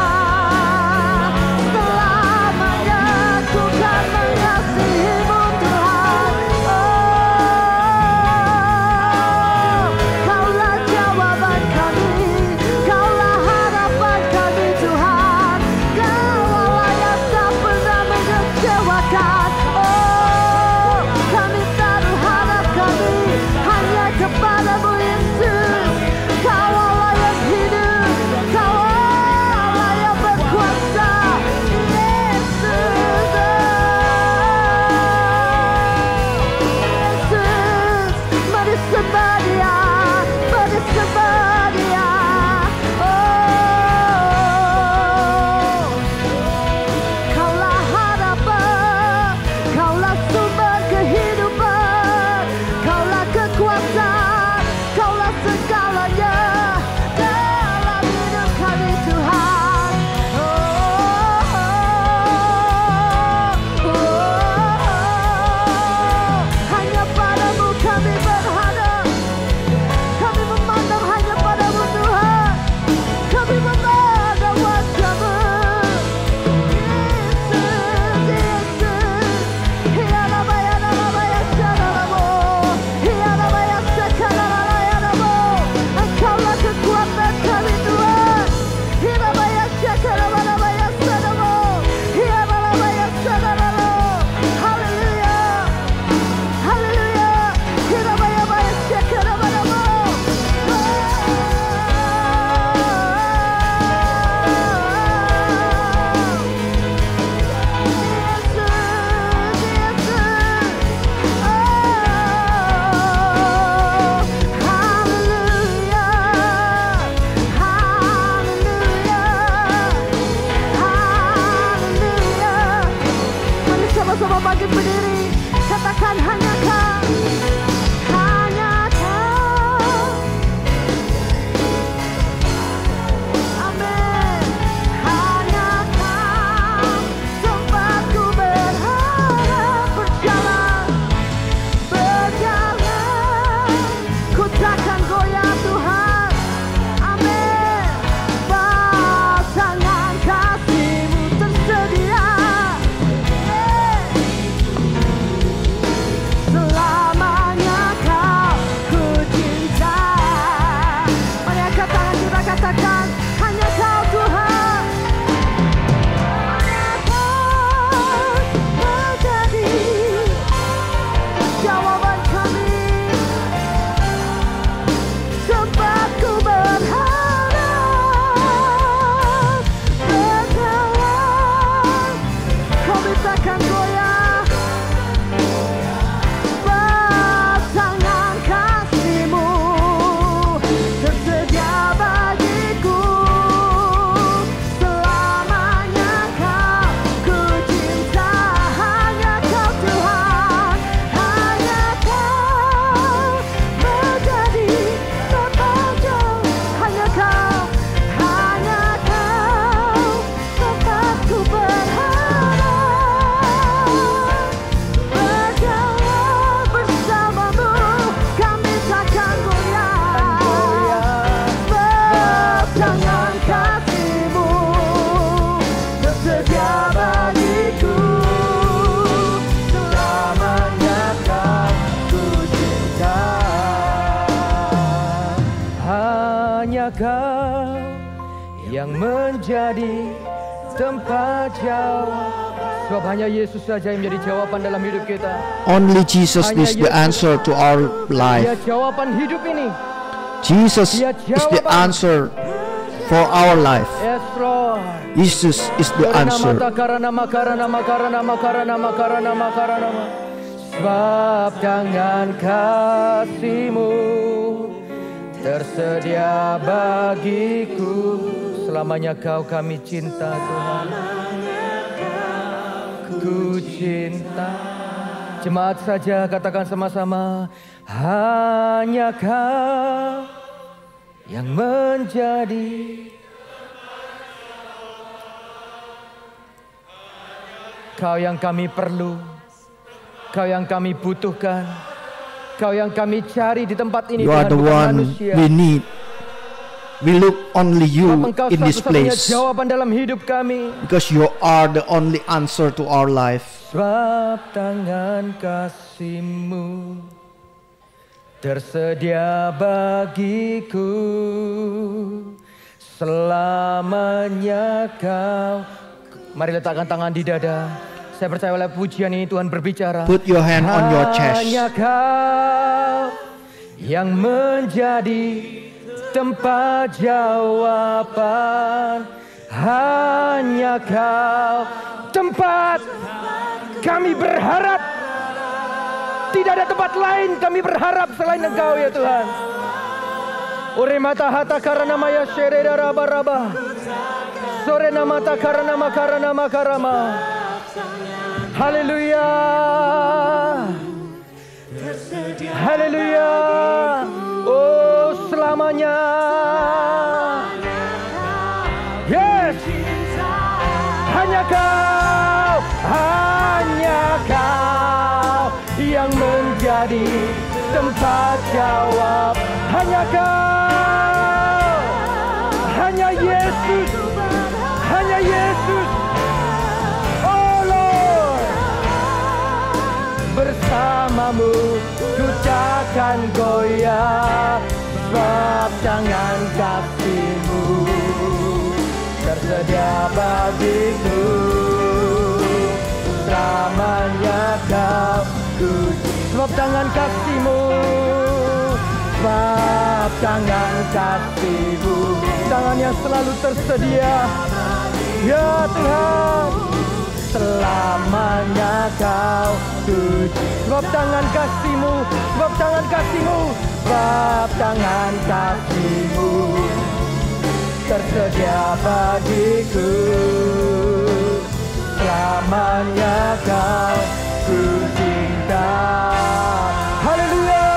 selamanya ku kan mengasihi-Mu Tuhan. Oh, Kaulah jawaban kami, Kaulah harapan kami Tuhan. Kaulah yang tak pernah mengecewakan. Oh, kami taruh harap kami hanya kepada-Mu Yesus. Kaulah yang hidup, Kaulah yang berkuasa. Yesus, Yesus, mari sembah Dia, mari sembah Dia. Oh, Kaulah harapan, Kaulah sumber kehidupan, Kaulah kekuatan, Kaulah segalanya dalam hidup kami Tuhan. Oh, oh, oh, hanya pada-Mu kami berharap, kami memandang hanya pada-Mu Tuhan, kami memandang wajah-Mu. Engkaulah kekuatan kami Tuhan. Haleluya, haleluya. Mari sama-sama bangkit berdiri, katakan hanya Kau, hanya Kau. Amin. Hanya Kau tempatku berharap, berjalan, berjalan, ku takkan goyah Tuhan. Amin. Pasangan kasih-Mu tersedia. Selamanya Kau ku cinta. Mari angkat tangan kita katakan hanya Kau Tuhan. Hanya Kau menjadi jawaban kami, tempatku berharap, berjalan, kami takkan goyah. Pasangan kasih-Mu tersedia bagiku selamanya. Kau ku cinta, hanya Kau Tuhan, hanya Kau menjadi tempat. Hanya Kau, hanya Kau tempatku berharap, berjalan bersama-Mu kami takkan goyah. Pasangan kasih-Mu tersedia bagiku selamanya. Kau ku cinta. Hanya Kau yang menjadi tempat jawab Sebab hanya Yesus saja yang menjadi jawaban dalam hidup kita. Only Jesus Hanya is the Yesus. answer to our Dia life. jawaban hidup ini. Jesus Dia is the jawaban. answer for our life. Yes, Lord. Jesus is the answer. Karena karena karena karena karena karena sebab tangan kasih-Mu tersedia bagiku. Selamanya Kau kami cinta Tuhan. Ku cinta. Jemaat saja katakan sama-sama, hanya Kau yang menjadi Kau yang kami perlu, Kau yang kami butuhkan, Kau yang kami cari di tempat ini. You are Tuhan, the bukan one manusia. we need. We look only you Sebab Engkau in this satu-satunya place jawaban dalam hidup kami. because you are the only answer to our life. Sebab tangan kasih-Mu tersedia bagiku, selamanya Kau. Mari letakkan tangan di dada. Saya percaya oleh pujian ini Tuhan berbicara. Put your hand on your chest. Hanya Kau yang menjadi tempat jawaban. Hanya Kau tempat kami berharap. Tidak ada tempat lain kami berharap selain Engkau ya Tuhan. Ore mata hata karena maya shereda raba raba. Sore namata karena makarana makarama. Haleluya. Haleluya. Oh selamanya. Yes. Hanya Kau, hanya Kau yang menjadi tempat jawab. Hanya Kau, hanya Yesus, hanya Yesus. Oh Lord, bersamamu ku takkan goyah, sebab tangan kasih-Mu tersedia bagiku, selamanya Kau ku. Sebab tangan kasih-Mu, sebab tangan kasih-Mu, tangan yang selalu tersedia. Ya Tuhan, selamanya Kau suci. Sebab tangan kasih-Mu, sebab tangan kasih-Mu, sebab tangan kasih-Mu tersedia bagiku, selamanya Kau ku cinta. Haleluya.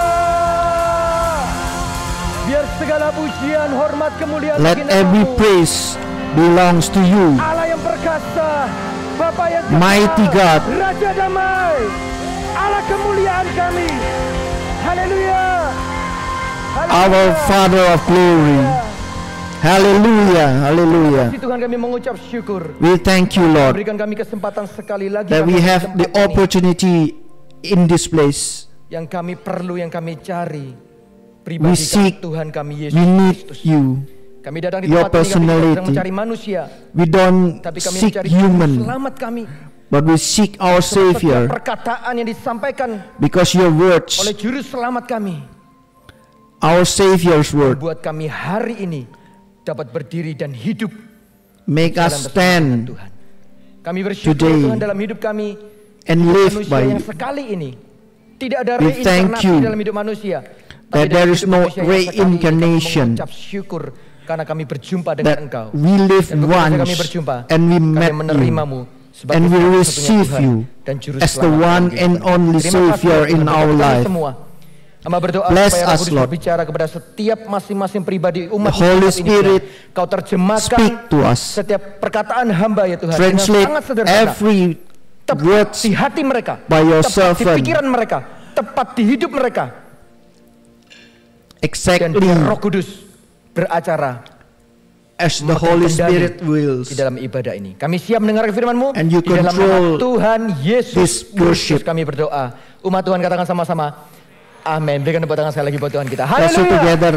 Biar segala pujian, hormat, kemuliaan Let bagi every namamu. praise belongs to you. Allah yang perkasa, Bapa yang kekal, Mighty God. Raja damai, Allah kemuliaan kami. Haleluya. Our Father of glory. Hallelujah, hallelujah. Kasih Tuhan, kami mengucap syukur. We thank you, Lord, Berikan kami kesempatan sekali lagi that we kami di have tempat the ini. opportunity in this place. Yang kami perlu, yang kami cari, We pribadi seek, Tuhan kami Yesus we need Kristus. you. Kami datang di Your tempat ini, kami tidak sedang personality. mencari manusia, We don't tapi kami seek mencari Juru human, selamat kami. but we seek our Setiap Savior, perkataan yang disampaikan because your words, oleh Juru selamat kami, our Savior's word, buat kami hari ini dapat berdiri dan hidup make dalam us bersama stand Tuhan. Kami bersyukur today Tuhan dalam hidup kami, and live manusia by yang you. sekali ini tidak ada We thank reinkarnasi you dalam hidup manusia, that tapi dalam there is hidup no manusia yang sekali ini kami reincarnation, mengucap syukur karena kami berjumpa dengan that Engkau. we live Dan begitu saja kami once berjumpa, and we kami met you, menerimamu sebagai and we satu-satunya receive Tuhan you dan Juru as the selamat one dalam and kehidupan. only Terima kasih Savior Tuhan, in untuk our kami life. semua. Hamba berdoa Bless supaya Roh us, Kudus Lord. berbicara kepada setiap masing-masing pribadi umat The Holy ini, Spirit Tuhan. Kau terjemahkan speak to us. setiap perkataan hamba ya Tuhan dengan Translate sangat sederhana, every tepat words di hati mereka, by your tepat di servant. pikiran mereka, tepat di hidup mereka, dan Exactly biar Roh Kudus beracara as the memegang Holy kendali Spirit wills. di dalam ibadah ini. Kami siap mendengar firman-Mu. And you Di dalam nama control Tuhan Yesus this worship. Kristus kami berdoa. Umat Tuhan katakan sama-sama, amin. Berikan tepuk tangan sekali lagi buat Tuhan kita. Let's do Haleluya. together.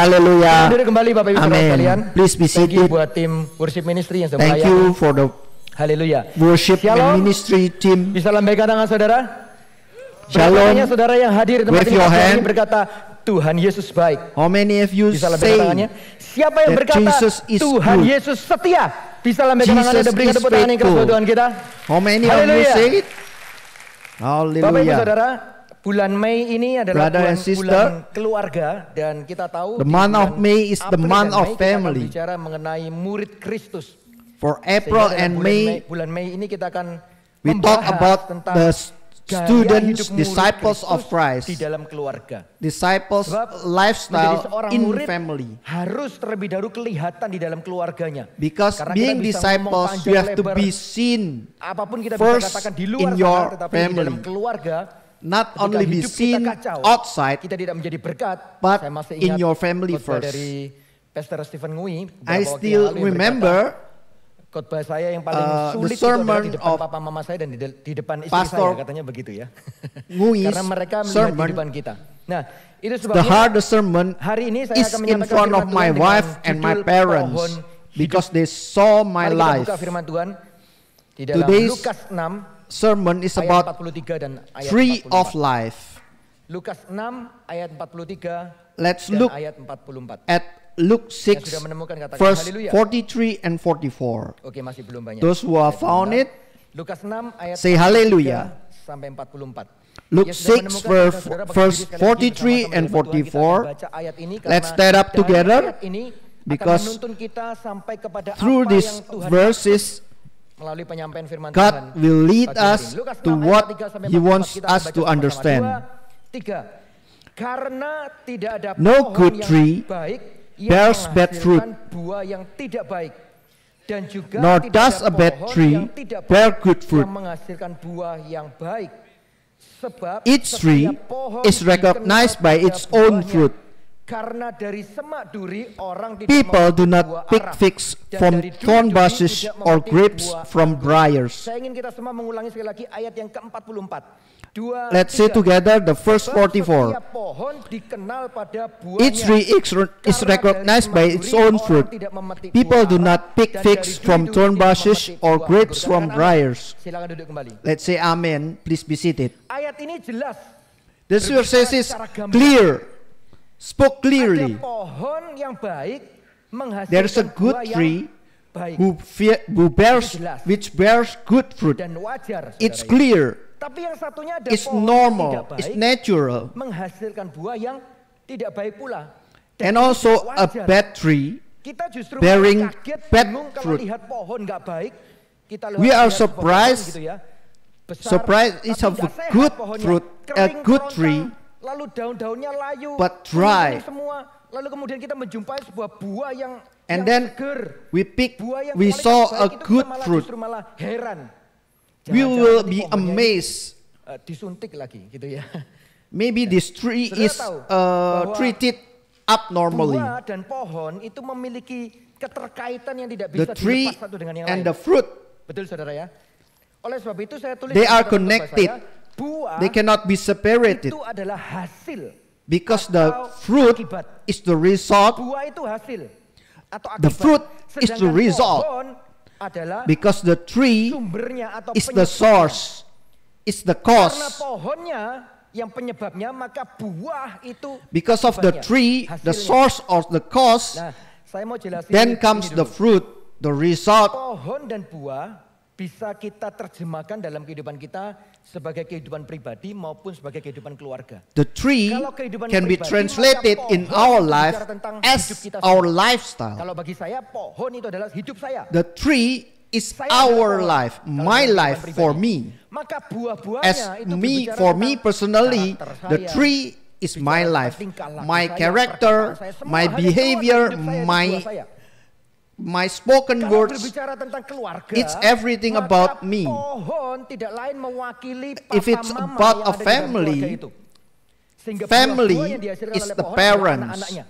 Hallelujah. Hadir kembali Bapak Ibu Saudara Amen. sekalian. Please be Thank you seated. buat tim worship ministry yang sedang Thank melayani. you for the Haleluya. worship Shalom. and ministry team. Bisa lambaikan tangan saudara? Shalom. Berapa saudara yang hadir di tempat Wave ini your pagi hari ini hand. berkata, Tuhan Yesus baik. How many of you Bisa lambaikan say tangannya? Siapa yang that berkata Jesus is Tuhan good? Yesus setia? Bisa lambaikan Jesus tangannya dan berikan is tepuk tangan yang keras buat faithful. Tuhan kita. How many of you Haleluya. say it? Bapak Ibu Hallelujah. Saudara, bulan Mei ini adalah Brother bulan, and sister, bulan keluarga dan kita tahu the di month bulan of May is the April month dan of Mei kita akan family. bicara mengenai murid Kristus. For Sehingga April dalam and bulan May, bulan Mei ini kita akan we talk membahas about tentang the gaya students, hidup murid disciples of Kristus Christ, di dalam keluarga. disciples Sebab lifestyle menjadi seorang in murid family. harus terlebih dahulu kelihatan di dalam keluarganya. Because Karena being kita bisa ngomong disciples, panjang you have to lebar, be seen apapun kita first bisa katakan di luar in sana, your tetapi di dalam family. keluarga, Not ketika only be hidup kita seen kacau, outside, kita tidak menjadi berkat. but Saya masih in ingat your family khotbah first. dari Pastor Stephen Ngui. beberapa I waktu still yang lalu yang remember berkata, khotbah saya yang paling uh, sulit the itu adalah sermon di depan of papa mama saya dan di, de- di depan istri Pastor saya, katanya begitu ya. Ngui's Karena mereka melihat sermon, kehidupan kita. Nah, itu the sebabnya hardest sermon hari ini saya is akan in menyatakan front firman of my Tuhan dengan wife and my judul parents pohon because they saw my Mari kita life. buka firman Tuhan di dalam Today's Lukas enam sermon is ayat about empat puluh tiga dan ayat tree empat puluh of empat. life. Lukas enam ayat empat puluh tiga Let's dan look ayat empat puluh empat. at Luke Yang six, sudah menemukan katakan verse haleluya. forty-three and forty-four. Oke, masih belum banyak. Those who have Saya found belum it, dapat. Lukas enam ayat say empat puluh tiga hallelujah. sampai empat puluh empat. Luke Yang sudah six, menemukan, verse, saudara, bagi verse diri sekali lagi forty-three bersama-sama and firman Tuhan, kita akan forty-four. baca ayat ini karena Let's stand up dari together, ayat ini akan because menuntun kita sampai kepada through apa these yang Tuhan verses, melalui penyampaian firman God Tuhan will lead pagi hari us ini. Lukas to enam ayat what empat puluh tiga sampai He empat puluh empat, wants kita akan us baca to bersama-sama. understand. Dua, tiga. Karena tidak ada No pohon good yang tree baik yang bears bad fruit, menghasilkan buah yang tidak baik, dan juga nor tidak does ada a bad pohon tree yang tidak bear baik good fruit. yang menghasilkan buah yang baik. Sebab Each tree setiap pohon is recognized dikenal by pada its own buahnya. fruit. Karena dari semak duri orang tidak People do memetik not buah pick arah, figs dan from dari thorn duri-duri bushes tidak or memetik grapes buah from anggur. briars. Saya ingin kita semua mengulangi sekali lagi ayat yang ke empat puluh empat. Dua, Let's say tiga. together the first Sebab forty-four. setiap pohon dikenal pada buahnya. Each tree is is Karena recognized dari by semak its duri own orang fruit. tidak memetik People buah do arah, not pick dan figs dari from duri-duri thorn tidak bushes memetik or buah grapes anggur. from Katakan amin. briars. Silakan duduk kembali. Let's say amen. Please be seated. Ayat ini jelas. The verses is secara gamblang. clear. Spoke Ada clearly. pohon yang baik menghasilkan There's a good buah yang tree baik who, fe- who bears jelas. which bears good fruit. dan wajar. It's saudara ya. clear. Tapi yang satunya ada It's pohon yang normal. tidak baik It's natural. menghasilkan buah yang tidak baik pula. And itu also tidak a wajar. bad tree. Kita justru bearing malah kaget, bad bingung kalau fruit. lihat pohon nggak baik. Kita We lihat are sebuah surprised- pohon gitu ya, besar, surprised tapi it's of nggak a sehat good pohonnya. fruit, a Kering, good kerontang, tree, lalu daun-daunnya layu, but kuning-kuning dry. semua. Lalu kemudian kita menjumpai sebuah buah yang And yang then seger. we pick, Buah yang we kualitas saw baik a itu kita good malah fruit. justru malah heran. We Jangan-jangan will nanti be pohonnya ini, amazed. uh, disuntik lagi gitu ya. Maybe this tree Saudara is tahu uh, bahwa treated abnormally. Buah dan pohon itu memiliki keterkaitan yang tidak The bisa tree dilepas satu dengan yang and lain. the fruit, Betul saudara ya. Oleh sebab itu saya tulis they di are dalam khotbah connected. saya, buah They cannot be separated itu adalah hasil. because the atau fruit akibat. is the result. Buah itu hasil atau akibat. The fruit is the Sedangkan result. pohon adalah Because the tree sumbernya atau is the penyebabnya. source, is the Karena cause. pohonnya yang penyebabnya, maka buah itu Because of the akibatnya, tree, the hasilnya. source or the cause, Nah, saya mau jelasin then ini comes the dulu. fruit, the result. Pohon dan buah bisa kita terjemahkan dalam kehidupan kita sebagai kehidupan pribadi maupun sebagai kehidupan keluarga. The tree Kalau kehidupan can be pribadi, translated maka in pohon our itu life bicara tentang as hidup kita our sendiri. lifestyle. Kalau bagi saya, pohon itu adalah hidup saya. The tree is Saya adalah our pohon. life, Kalau my dalam life kehidupan for pribadi. me. Maka buah-buahnya As itu me, berbicara for tentang me personally, karakter the saya, tree is bicara my tentang life, tingkah laku my saya, character, perkataan saya, semua my hal yang behavior, keluar dari hidup saya itu my buah saya. my spoken Kalau words. berbicara tentang keluarga, It's everything maka about me. Pohon tidak lain mewakili papa If it's mama about yang a ada di dalam family, keluarga itu. Sehingga family buah-buah yang dihasilkan is oleh the pohon adalah parents. anak-anaknya.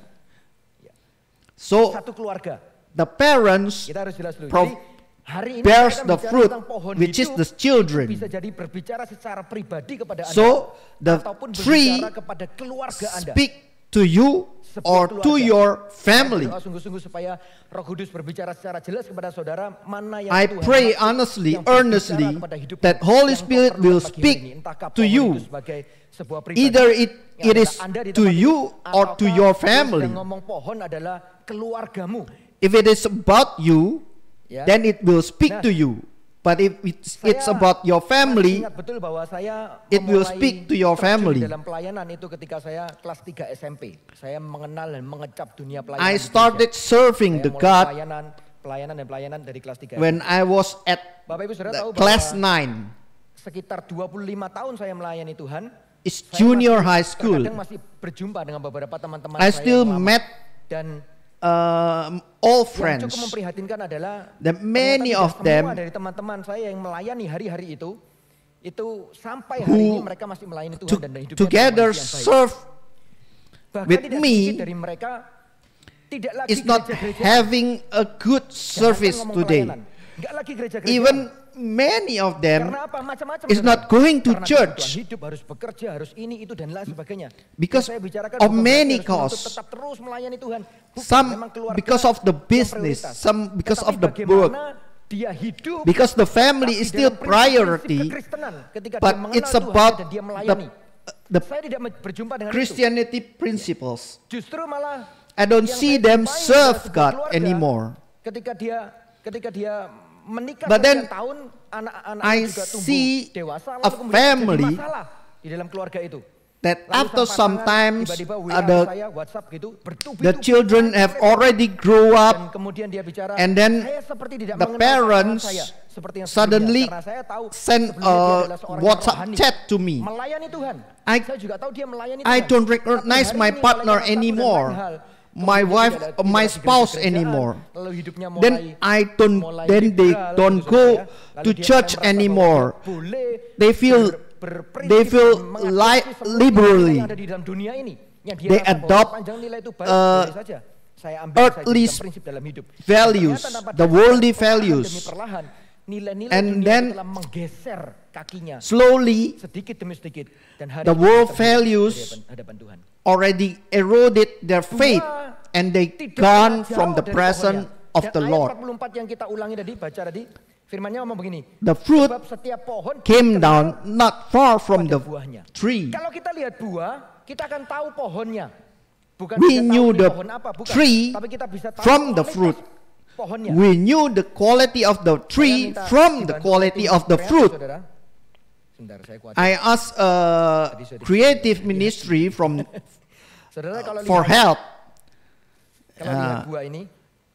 So Satu keluarga. the parents Kita harus jelas dulu. Prov- Jadi hari ini bears kita the bicara fruit, tentang pohon which is hidup, the children. bisa jadi berbicara secara pribadi kepada Anda, So the ataupun tree berbicara kepada keluarga Anda. speak to you or to your family. Sungguh-sungguh supaya Roh Kudus berbicara secara jelas kepada saudara mana yang I Tuhan pray maksud, honestly, yang berbicara earnestly kepada hidupmu, that Holy yang Spirit kau will perlukan pagi speak hari ini. Entahkah to pohon you. itu sebagai sebuah pribadi Either it yang it is adalah Anda di to tempat you itu, or to ataukah your Tuhan family. sedang ngomong pohon adalah keluargamu. If it is about you, Ya. then it will speak Nah, to you. But if it's, it's Saya about your masih family, ingat betul bahwa saya it will memulai speak to your terjun family. dalam pelayanan itu ketika saya kelas tiga S M P. Saya mengenal dan mengecap dunia pelayanan. I di started gereja. serving Saya the mulai God pelayanan, pelayanan dan pelayanan dari kelas tiga. when I was at Bapak Ibu Saudara the tahu class bahwa nine. sekitar dua puluh lima tahun saya melayani Tuhan. It's Saya junior masih- high school. Terkadang masih berjumpa dengan beberapa teman-teman I saya still yang lama. met Dan uh, all yang friends. cukup memprihatinkan adalah That many ternyata of tidak them semua dari teman-teman saya yang melayani hari-hari itu itu sampai hari ini who mereka masih melayani Tuhan to- dan hidupnya together dalam kondisi yang baik. serve Bahkan with tidak me sedikit dari mereka tidak lagi is not gereja-gereja. having a good Jangan service ngomong today. pelayanan. Nggak lagi gereja-gereja. Even many of them Karena apa? Macam-macam. is saudara. not going to Karena church kebutuhan hidup harus bekerja, harus ini itu dan lain sebagainya. because Yang saya bicarakan of bukan many berarti harus causes. tetap terus melayani Tuhan. Bukan, Some memang keluarga because of the yang business, prioritas. some because Tetapi of the bagaimana work, dia hidup because the family tapi is still dalam prinsip-prinsip priority. kekristenan, ketika But dia mengenal it's Tuhan about dan dia the melayani. the Saya tidak berjumpa dengan Christianity principles. itu. Justru malah I don't yang see saya them jumpai serve adalah sebuah God keluarga, anymore. Ketika dia ketika dia menikah But sekian then tahun, anak-anak I juga tumbuh see dewasa, a lalu kemudian family terjadi masalah di dalam keluarga itu. That Lalu after sang some pasangan times tiba-tiba W A uh, the saya, WhatsApp gitu, bertubi-tubi the children have already grow dan up, kemudian dia bicara, and then saya seperti tidak the mengenal parents pasangan saya, seperti yang suddenly sebelumnya, karena saya tahu send sebelumnya dia a adalah seorang yang WhatsApp rohani, chat to me. melayani Tuhan. I- saya juga tahu dia melayani I Tuhan. don't Tapi recognize hari my ini partner oleh karena satu dan anymore, lain hal, my kemudian wife, tidak ada- uh, tidak my lagi spouse gereja-gerejaan, anymore. lalu hidupnya mulai Then I don't, mulai then they liberal, don't gitu, go saudara, ya. Lalu to dia church merasa bahwa anymore. dia boleh They feel ber- berprinsip they feel dan mengakui li- semua liberally. yang ada di dalam dunia ini. Yang dia They rasa bahwa adopt, sepanjang nilai itu baik, uh, boleh saja. Saya ambil, earthly saya jadikan prinsip dalam hidup. values, Ternyata tanpa the dasar, worldly perlahan values. demi perlahan, nilai-nilai And dunia then itu telah menggeser kakinya Slowly, sedikit demi sedikit. Dan hari the ini world kita terhadap- values hadapan, hadapan Tuhan. already eroded their faith, and they Tidak gone kalah from jauh the dari presence pohonnya. of Dan the ayat Lord. empat puluh empat yang kita ulangi tadi, baca tadi, firmannya ngomong begini. The fruit Sebab setiap pohon came dikenal down not far from pada the buahnya. tree. Kalau kita lihat buah, kita akan tahu pohonnya. Bukan We kita tahu knew ini the pohon apa, bukan. tree Tapi kita bisa tahu from the kualitas fruit. pohonnya. We knew the quality of the Saya tree minta from the dibantu quality tim of the kreatif, fruit. saudara. Sebentar, saya khawatir. I asked uh, creative ministry from Saudara, kalau for lihat, help. kalau lihat Uh, buah ini,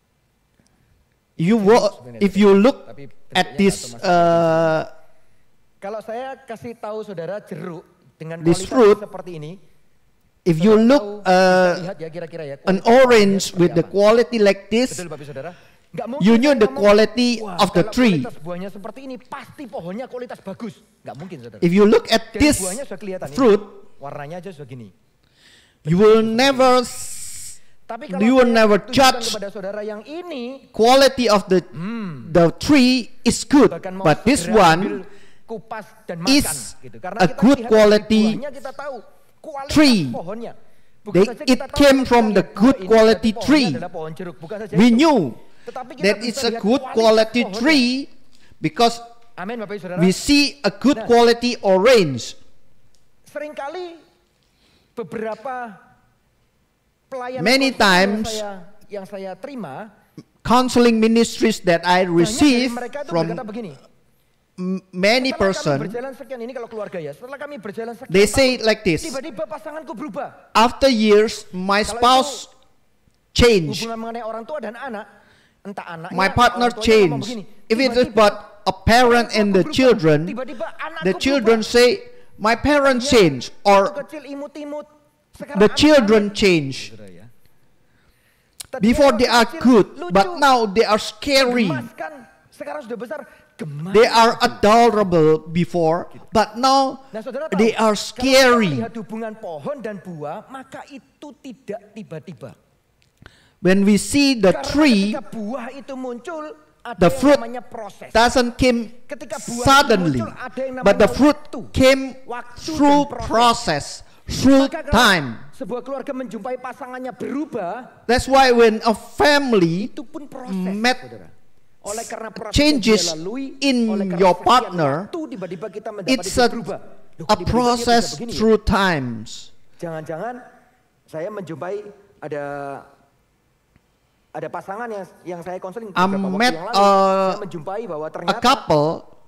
You wo- if you look at this uh, kalau saya kasih tahu saudara jeruk dengan This kualitas fruit, seperti ini, if you saudara look tahu, bisa uh, lihat ya kira-kira ya, an kualitas buahnya orange seperti with the apa. quality like this, Betul Bapak Saudara? Nggak mungkin you saya knew the ngomong, quality "Wah, of the kalau tree." kualitas buahnya seperti ini pasti pohonnya kualitas bagus. Nggak mungkin saudara. If you look at Dari this buahnya sudah kelihatan ini. fruit, Warnanya aja sudah gini. you will never s- Tapi kalau you will saya never tunjukkan judge kepada saudara yang ini, quality of the the tree is good, bahkan mau but this segera one ambil kupas dan makan is gitu. Karena a kita good lihat dari quality buahnya kita tahu kualitas tree. pohonnya. Bukan They- saja it kita tahu came kalau from kita the lihat good buah ini quality berarti tree. pohonnya adalah pohon jeruk. Bukan saja We itu. knew Tetapi kita that bisa it's a lihat good kualitas quality pohonnya. tree because Amin Bapak Ibu Saudara. we see a good Nah. quality orange. Seringkali beberapa pelayanan Many konseling times, yang saya, yang saya terima, Counseling ministries that I banyak dari receive mereka itu from berkata begini. m- many Setelah kami person, berjalan sekian ini kalau keluarga ya, setelah kami berjalan sekian they say tahun, like this: tiba-tiba pasanganku berubah. after years, my Kalau spouse changed. Hubungan mengenai orang tua dan anak, entah anaknya, My partner orang tuanya ngomong changed. begini, If it is tiba-tiba about a parent orang and tuaku the berubah, children, tiba-tiba anakku the children berubah. say, my parents Dia changed, waktu or kecil imut-imut, sekarang the anaknya children aneh. change. Saudara ya. Tadinya Before waktu they are kecil good, lucu, but now they are scary. menggemaskan. Sekarang sudah besar, gemas. They are adorable before, but now Nah, saudara tahu, they are kalau kita scary. melihat hubungan pohon dan buah, maka itu tidak tiba-tiba. When we see the Karena tree, ketika buah itu muncul, ada the yang fruit namanya proses. doesn't come Ketika buah itu suddenly, muncul, ada yang but the namanya fruit waktu. came Waktu through dan proses. process. through Maka kalau time. sebuah keluarga menjumpai pasangannya berubah, That's why when a family itu pun proses, met saudara. Oleh karena proses changes yang dia lalui, in oleh karena your sekian partner, waktu tiba-tiba kita mendapati it's dia a, berubah. Loh, a tiba-tiba dia process bisa begini ya? through times. Jangan-jangan saya menjumpai ada ada pasangan yang yang saya konseling I beberapa waktu met yang lalu, a, saya menjumpai bahwa a ternyata couple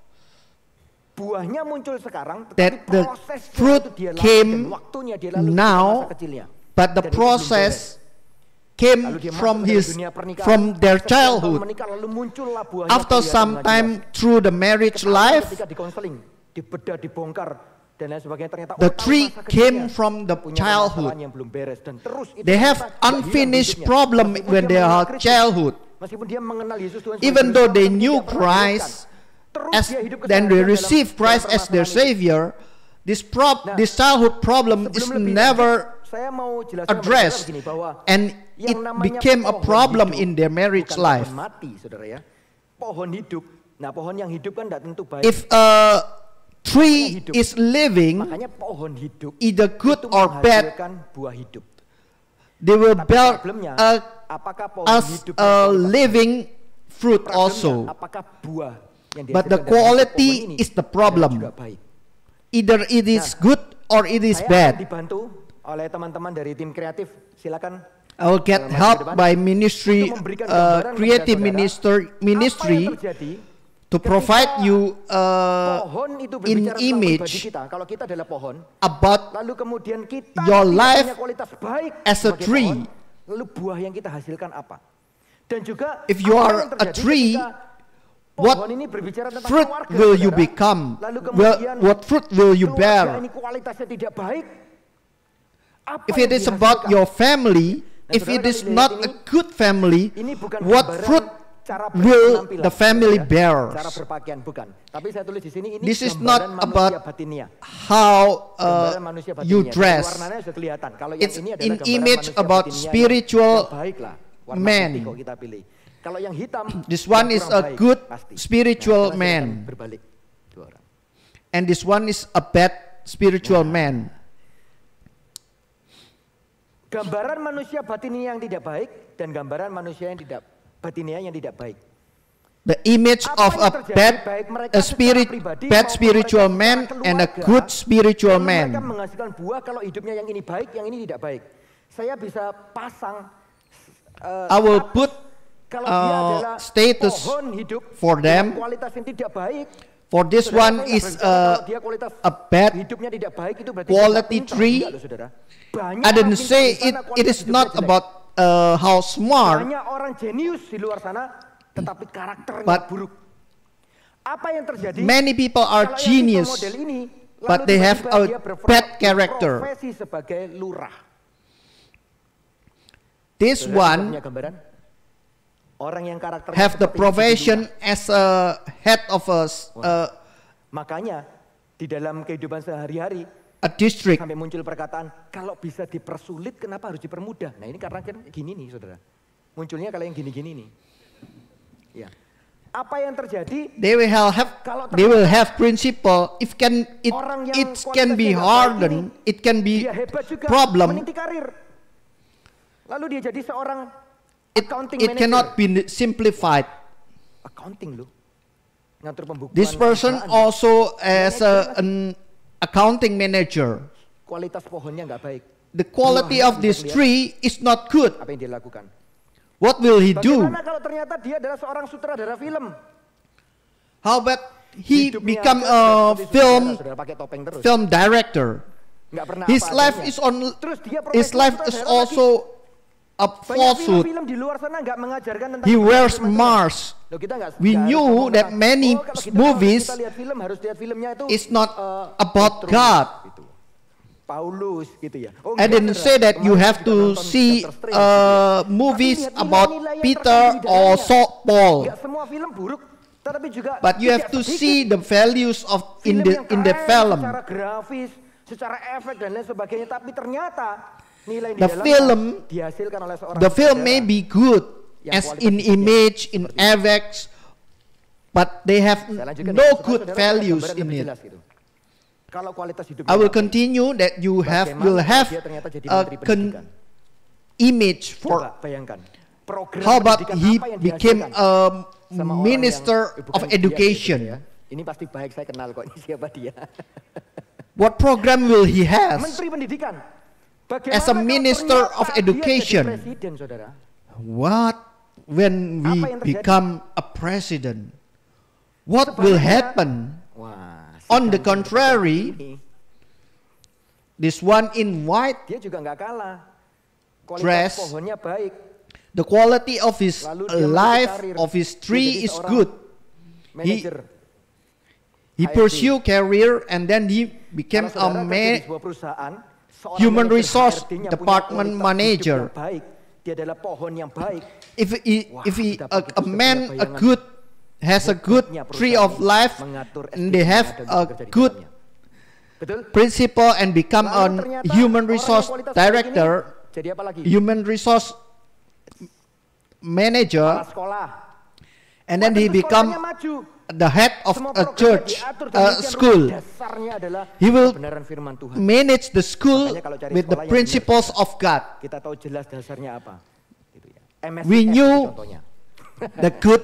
buahnya muncul sekarang, tetapi that the prosesnya fruit itu dia lalui came dan waktunya dia lalui now, pada masa kecilnya. but the Dan itu belum process beres. came Lalu dia from masuk ke his dunia pernikahan, from their sekian tahun childhood. menikah, lalu muncullah buahnya After kelihatan some dengan time jelas. through the marriage Ketahuan life, ketika dikonseling, dibedah, dibongkar dan lain sebagainya, ternyata the oh, tahu tree masa came kecilnya from the punya childhood. permasalahan yang belum beres dan terus itu They have ternyata tidak hilang unfinished hidupnya. problem Meskipun when dia they mengenal are Kristus, childhood. meskipun dia mengenal Yesus Tuhan sebagai Even Juru though they Selamat, knew tidak pernah dilakukan. Christ Terus as dia hidup then they keseharian receive dalam- Christ dalam as their permasalahan itu. savior, this prob Nah, this childhood problem is Sebelum lebih never lanjut, saya mau jelaskan kepada addressed, saudara begini, bahwa and yang it namanya became a pohon problem hidup in their marriage bukan life. pohon mati, saudara ya. Pohon hidup. Nah, pohon yang hidup kan tidak tentu baik. If a tree hidup. is living, Makanya pohon hidup either good itu or bad, menghasilkan buah hidup. they will Tapi bear problemnya, a, apakah pohon as hidup a living fruit Problemnya, also. apakah buah yang But the dihasilkan dari quality pohon ini is the adalah problem. juga baik. Either it is Nah, good or it is Saya bad. akan dibantu oleh teman-teman dari tim kreatif. Silakan. I will get uh, maju ke help depan by ministry, untuk memberikan uh, gambaran creative kepada saudara, minister, apa ministry yang terjadi to provide ketika you uh, pohon itu in berbicara tentang image pribadi kita. Kalau kita adalah pohon, about lalu kemudian kita your tidak life punya kualitas baik as a sebagai tree. pohon, lalu buah yang kita hasilkan apa? Dan juga If you apa are yang a terjadi tree, ketika what pohon ini berbicara tentang fruit keluarga, will you saudara. become? Lalu Well, kemudian what fruit will you keluarga bear? ini kualitasnya tidak baik. Apa If yang it is about dihasilkan? your family, Nah, if saudara, it is kami lihat not ini, a good family, Ini bukan what gambaran fruit cara will berpenampilan, the family saudara ya. bears? Cara berpakaian bukan. Tapi saya tulis di sini ini This is gambaran not manusia about batinia. how uh, Gambaran manusia batinia. you Dari dress. warnanya sudah kelihatan. Kalau yang It's ini adalah in gambaran image manusia about batinia spiritual yang baik lah. Warna man. putih kok kita pilih. Kalau yang hitam, This yang one is kurang a baik, good pasti. spiritual Nah, sekarang man. silakan berbalik dua orang. And this one is a bad spiritual man. Gambaran manusia batinia yang tidak baik dan gambaran manusia yang tidak batinia yang tidak baik. The image Apa of yang a terjadi, bad, baik mereka a secara spirit, pribadi bad maupun spiritual mereka man secara and a keluarga, good spiritual lalu mereka man. menghasilkan buah kalau hidupnya yang ini baik, yang ini tidak baik. Saya bisa pasang uh, I will status put kalau dia uh, adalah status pohon hidup for dengan them. kualitas yang tidak baik. For this Saudara, one saya nggak is berbicara kalau uh, dia kualitas a bad hidupnya tidak baik itu berarti quality dia nggak pintar. tree. Enggak loh, saudara. Banyak I didn't orang pintar say di sana, it. It kualitas is hidupnya not jelek. about uh, how smart, Banyak orang jenius di luar sana, tetapi karakternya But buruk. Apa yang terjadi? many people are kalau yang genius, tipe model ini, but lalu they have tiba-tiba a dia berpro- bad character. berprofesi sebagai lurah. This Saudara one punya gambaran? Orang yang karakternya have the seperti profession lurah. as a head of a, s- uh, Makanya di dalam kehidupan sehari-hari a district. sampai muncul perkataan kalau bisa dipersulit kenapa harus dipermudah? Nah ini karena kan gini nih saudara. Munculnya kalau yang gini-gini nih. Ya. Apa yang terjadi? They will have Kalau they will have principle. If can it Orang yang it can be kualitasnya nggak baik hardened. ini, It can be dia hebat juga problem. meniti karir. Lalu dia jadi seorang It accounting it manager. cannot be simplified. Accounting loh. Ngatur pembukuan. This person perusahaan. also as a, an accounting manager. Kualitas pohonnya nggak baik. The quality Buahnya of this bisa tree is not good. Apa yang dia lakukan? What will he do? Bagaimana kalau ternyata dia adalah seorang sutradara film? How about he Hidupnya become aja a seperti film sutradara, saudara, pakai topeng terus. film director? Nggak pernah His apa life adanya. is on Terus dia his profesi life is sutradara also a Banyak falsehood. film-film di luar sana nggak mengajarkan tentang He wears film-film. Mars. Loh, kita nggak- We nggak knew harus ngomong that tentang, many oh, kalau kita- movies kalau kita lihat film harus lihat filmnya itu It's not uh, about Petrus, God. gitu. Paulus gitu ya. Oh, I enggak, didn't saudara. say that you Kemarin have juga to nonton see Doctor Strange, uh, gitu ya. movies Tapi lihat about nilai-nilai yang Peter terkandung di or dalamnya. Saul Paul. Nggak semua film buruk, tetapi juga But you have tidak to sedikit see the values of in film the yang in the keren film. secara grafis, secara efek dan lain sebagainya, tapi ternyata nilai di The dalamnya film, dihasilkan oleh seorang the film sutradara may be good yang as kualitas in hidupnya image, in seperti itu. effects, but they have Saya lanjutkan ya, no supaya good saudara punya values gambaran in lebih it. jelas gitu. Kalau kualitas hidup I will continue that you have will have a con image for how about he became a minister of education. Ini pasti baik, saya kenal kok, ini siapa dia. What program will he have Menteri Pendidikan. as a minister of education? Presiden, saudara. What when we become a president? What will happen? Wah, on the contrary, this one in white dia juga nggak kalah. Kualitas dress, pohonnya baik. the quality of his life, of his tree is good. He, he pursue career and then he became a man, human resource department manager. If he, if he, a, a man, a good, has a good tree of life, and they have a good principle and become a human resource director, human resource manager, and then he become the head of a church, a school. He will manage the school with the principles of God. We knew the good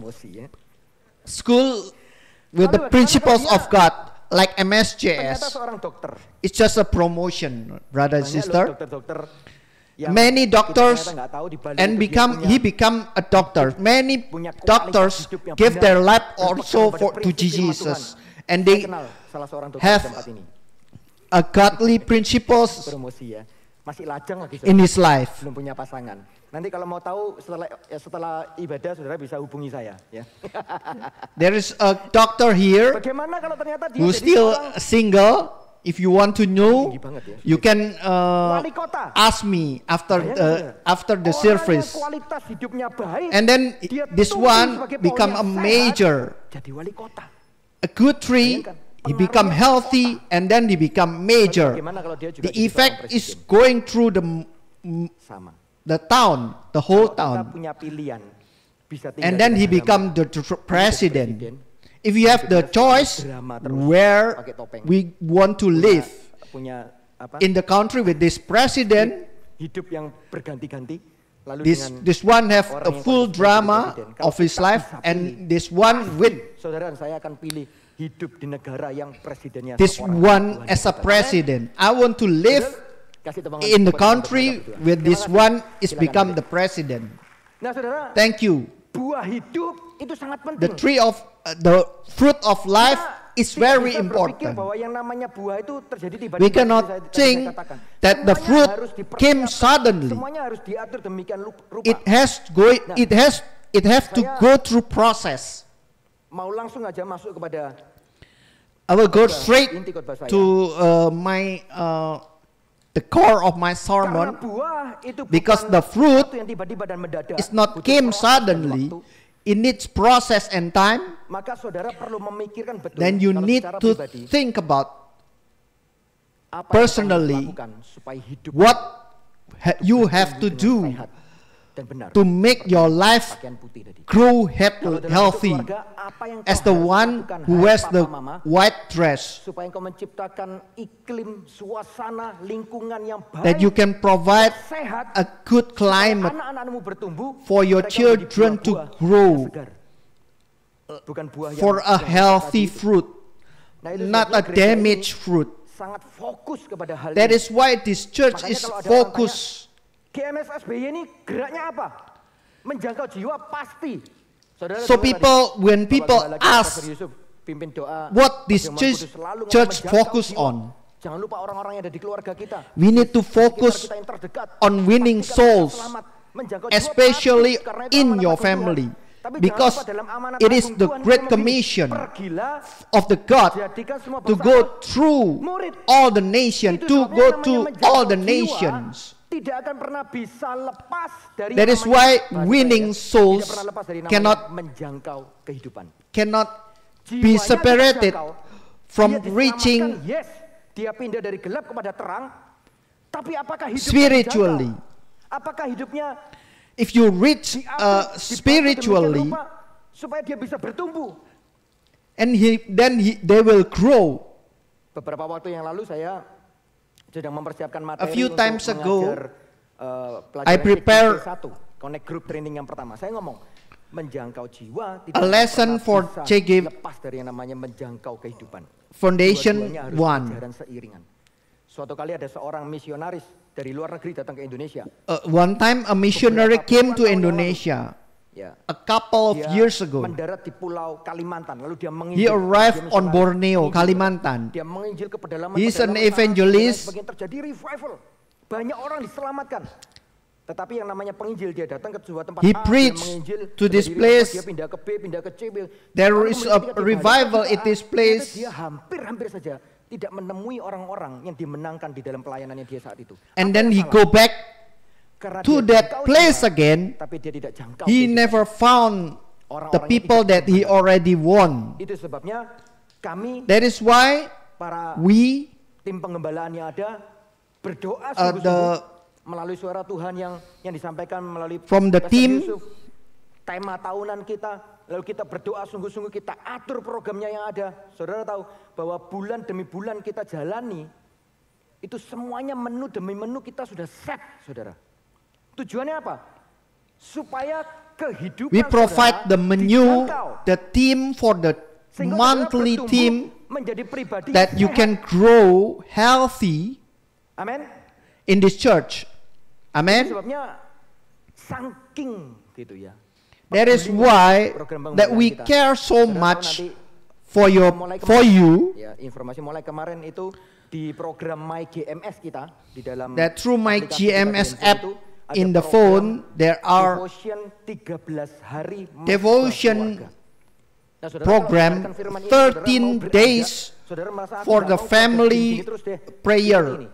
school with the principles of God, like M S J S. It's just a promotion, brother and sister. Many doctors and become he become a doctor. Many doctors give their life also for to Jesus, and they have a godly principles in his life. Belum punya pasangan. Nanti kalau mau tahu setelah ya setelah ibadah saudara bisa hubungi saya ya. There is a doctor here who's still single. If you want to know, you can uh, ask me after uh, after the service. And then this one become a major, a good tree. He become healthy, and then he become major. The effect is going through the the town, the whole town. And then he become the president. If you have the choice where we want to live in the country with this president, this this one have a full drama of his life, and this one with this one as a president. I want to live in the country with this one is become the president. Thank you. The tree of uh, the fruit of life is very important. We cannot think that the fruit came suddenly. It has go. It has. It has to go through process. I will go straight to uh, my uh, the core of my sermon, because the fruit is not came suddenly. It needs process and time. Then you need to think about personally what ha you have to do to make your life grow healthy, as the one who wears the white dress, that you can provide a good climate for your children to grow, for a healthy fruit, not a damaged fruit. That is why this church is focused. G M S S B Y ini geraknya apa? Menjangkau jiwa pasti. So people, when people ask what this church, church focus on, we need to focus on winning souls, especially in your family, because it is the great commission of the God to go through all the nations, to go to all the nations. That is why winning souls cannot cannot be separated from reaching spiritually. If you reach uh, spiritually, and he, then he, they will grow. Beberapa waktu yang lalu saya sedang mempersiapkan A materi few untuk times ago, mengajar uh, I pelajaran prepare C G P satu, Connect Group Training yang pertama. Saya ngomong, menjangkau jiwa a lesson for C G lepas dari yang namanya menjangkau kehidupan. Foundation Dua-duanya harus one. berjalan seiringan. Suatu kali ada seorang misionaris dari luar negeri datang ke Indonesia. Uh, one time a missionary came to Indonesia. Ya. A couple of Dia years ago. mendarat di Pulau Kalimantan, lalu dia menginjil. He arrived dia on misionaris, Borneo, menginjil. Kalimantan. Dia menginjil ke pedalaman. He's an pedalaman evangelist. sana, dan lain terjadi revival. Banyak orang diselamatkan. Tetapi yang namanya penginjil, dia datang ke sebuah tempat He A, preached dia menginjil, to this terjadi place. revival, dia pindah ke B, pindah ke C. There Lalu is kemudian a ketika dia revival datang at ke A, this place. Dia hampir-hampir saja tidak menemui orang-orang yang dimenangkan di dalam pelayanannya dia saat itu. And Apa then yang he salah? go back Karena to dia that jangkau place jiwa, again. tapi dia tidak jangkau He kehidupan. never found the people that he already won. Itu sebabnya kami That is why para we tim pengembalaan yang ada berdoa Uh, sungguh-sungguh the- melalui suara Tuhan yang yang disampaikan melalui From the Pastor team, Yusuf, tema tahunan kita, lalu kita berdoa sungguh-sungguh, kita atur programnya yang ada. Saudara tahu bahwa bulan demi bulan kita jalani, itu semuanya menu demi menu kita sudah set, saudara. Tujuannya apa? Supaya kehidupan we provide saudara the menu, dijangkau. the team for the Sehingga monthly saudara bertumbuh team menjadi pribadi that you sehat. can grow healthy Amin. in this church. Amen. Sebabnya saking gitu ya. That is pedulinya why program that pengembalaan we kita. care so Saudara tahu much nanti for your mulai for kemarin, you ya, informasi mulai kemarin itu di program My G M S kita di dalam that through my aplikasi G M S kita di handphone app itu ada in the program phone there are devotion tiga belas hari mesbah devotion keluarga. Nah, saudara, program kalau mendengarkan firman ini, thirteen saudara mau berada, days saudara merasa, "Aku for nggak the mau family begini terus deh." prayer. Ini.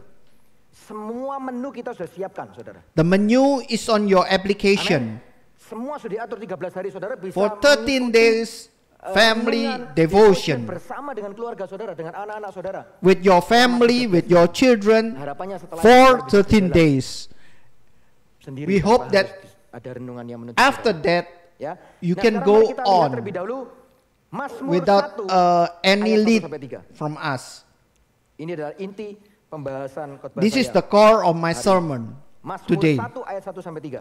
Semua menu kita sudah siapkan, saudara. The menu is on your application. Amin. Semua sudah diatur tiga belas hari, saudara bisa For thirteen mengikuti, days uh, family renungan, devotion bersama dengan keluarga saudara, dengan anak-anak saudara. with your family, with your children Harapannya setelah for itu bisa thirteen berjalan days. sendiri We tanpa hope harus that ada renungan yang menuntut after saudara. that Ya. you Nah, can sekarang go mari kita lihat on terlebih dahulu Mazmur without satu, uh, any ayat satu lead sampai tiga. from us. Ini adalah inti pembahasan khotbah This is saya the core of my hari ini. sermon Mazmur today. satu ayat satu sampai tiga.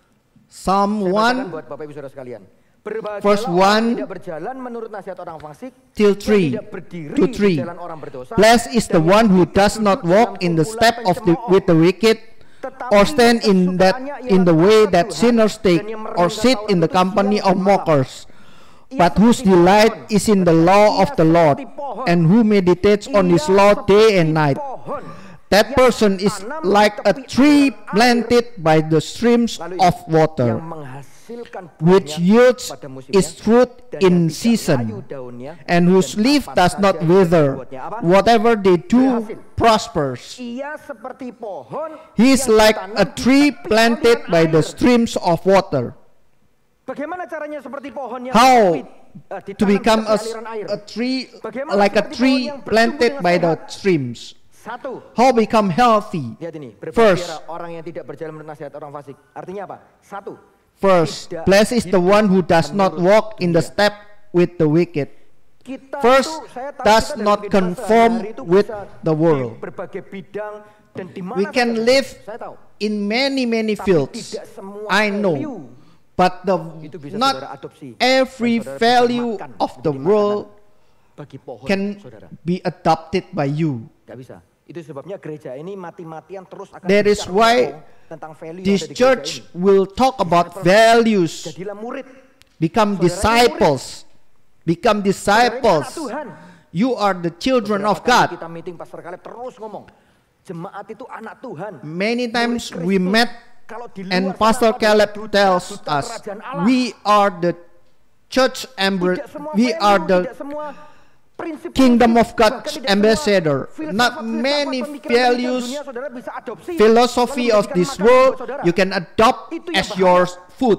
Psalm Saya bacakan one buat Bapak Ibu Saudara sekalian. Verse Berbahagialah orang one tidak berjalan menurut nasihat orang fasik, till yang three tidak berdiri to di three. jalan orang berdosa, Blessed is the dan one yang who tidak does not duduk walk dalam in the kumpulan step of the pencemooh, with the wicked, tetapi or stand in that kesukaannya in the ialah way takut that Tuhan, sinners dan take, yang or merenungkan sit Taurat in the itu company siang of dan malam. mockers. Ia But whose seperti delight pohon, is in the law of ia the Lord, seperti pohon, and who meditates on his ia law day seperti and night. pohon That yang person is ditanam di like a tepi tree aliran air, planted by the streams lalu of yang water, menghasilkan which buahnya yields pada musimnya, its fruit dan in yang tidak season, layu daunnya, and whose dan leaf apa does saja not yang wither. dibuatnya. Apa? Whatever they do Berhasil. prospers. Ia seperti pohon He is yang like ditanam a di tree tepi planted aliran by the air. streams of water. Bagaimana caranya seperti pohon yang How tepi, uh, to ditanam di become a, tepi aliran air? a tree Bagaimana like a seperti tree pohon yang bertumbuh planted dengan by the sehat? streams? Satu. How become healthy? Lihat ini, First. berbahagia orang yang tidak berjalan menurut nasihat orang fasik. Artinya apa? Satu. First, Tidak blessed is the hidup one who does not menurut walk in the dunia. step with the wicked. Kita First, tuh, saya tahu does kita dalam not kehidupan conform sehari-hari itu with bisa the world. Di berbagai bidang dan di mana We can saja. live Saya tahu. in many many Tapi fields. tidak semua I know, value but the itu bisa not saudara adopsi. every Dan saudara bisa value makan, of the menjadi world makanan bagi pohon can saudara. be adopted by you. Gak bisa. Itu sebabnya gereja ini mati-matian terus akan That is bicara why ngomong tentang value this yang ada di gereja church ini. will talk about values, Jadilah murid. become Saudara ini disciples, become Saudara ini disciples. anak Tuhan. You are the children Beberapa of kali God. Kita meeting Pastor Caleb terus ngomong, jemaat itu anak Tuhan. Many times Murid we Kristus. met Kalau di luar and sana Pastor ada Caleb duta- tells duta us, kerajaan Allah. we are the church ambassador, Tidak semua we value, are the tidak semua prinsip-prinsip, kingdom of bahkan God's tidak semua ambassador. filsafat-filsafat, Not many pemikiran-pemikiran values, dunia, saudara bisa adopsi, philosophy lalu of menjadikan this makanan world buat saudara. you can adopt Itu yang as bahaya. your food.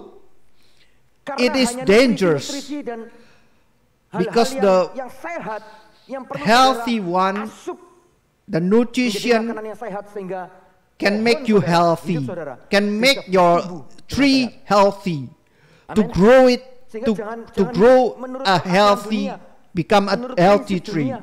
Karena It is hanya dangerous nutrisi-nutrisi dan hal-hal because yang, the yang sehat, yang perlu healthy saudara one, asup the menjadi nutrition makanan yang sehat sehingga can pohon make you saudara, healthy, hidup saudara, can bisa make tumbuh your dengan tree sehat. healthy, to Amin. grow it, Sehingga to, jangan- to jangan grow menurut a aturan healthy, dunia, become a menurut healthy prinsip tree. dunia.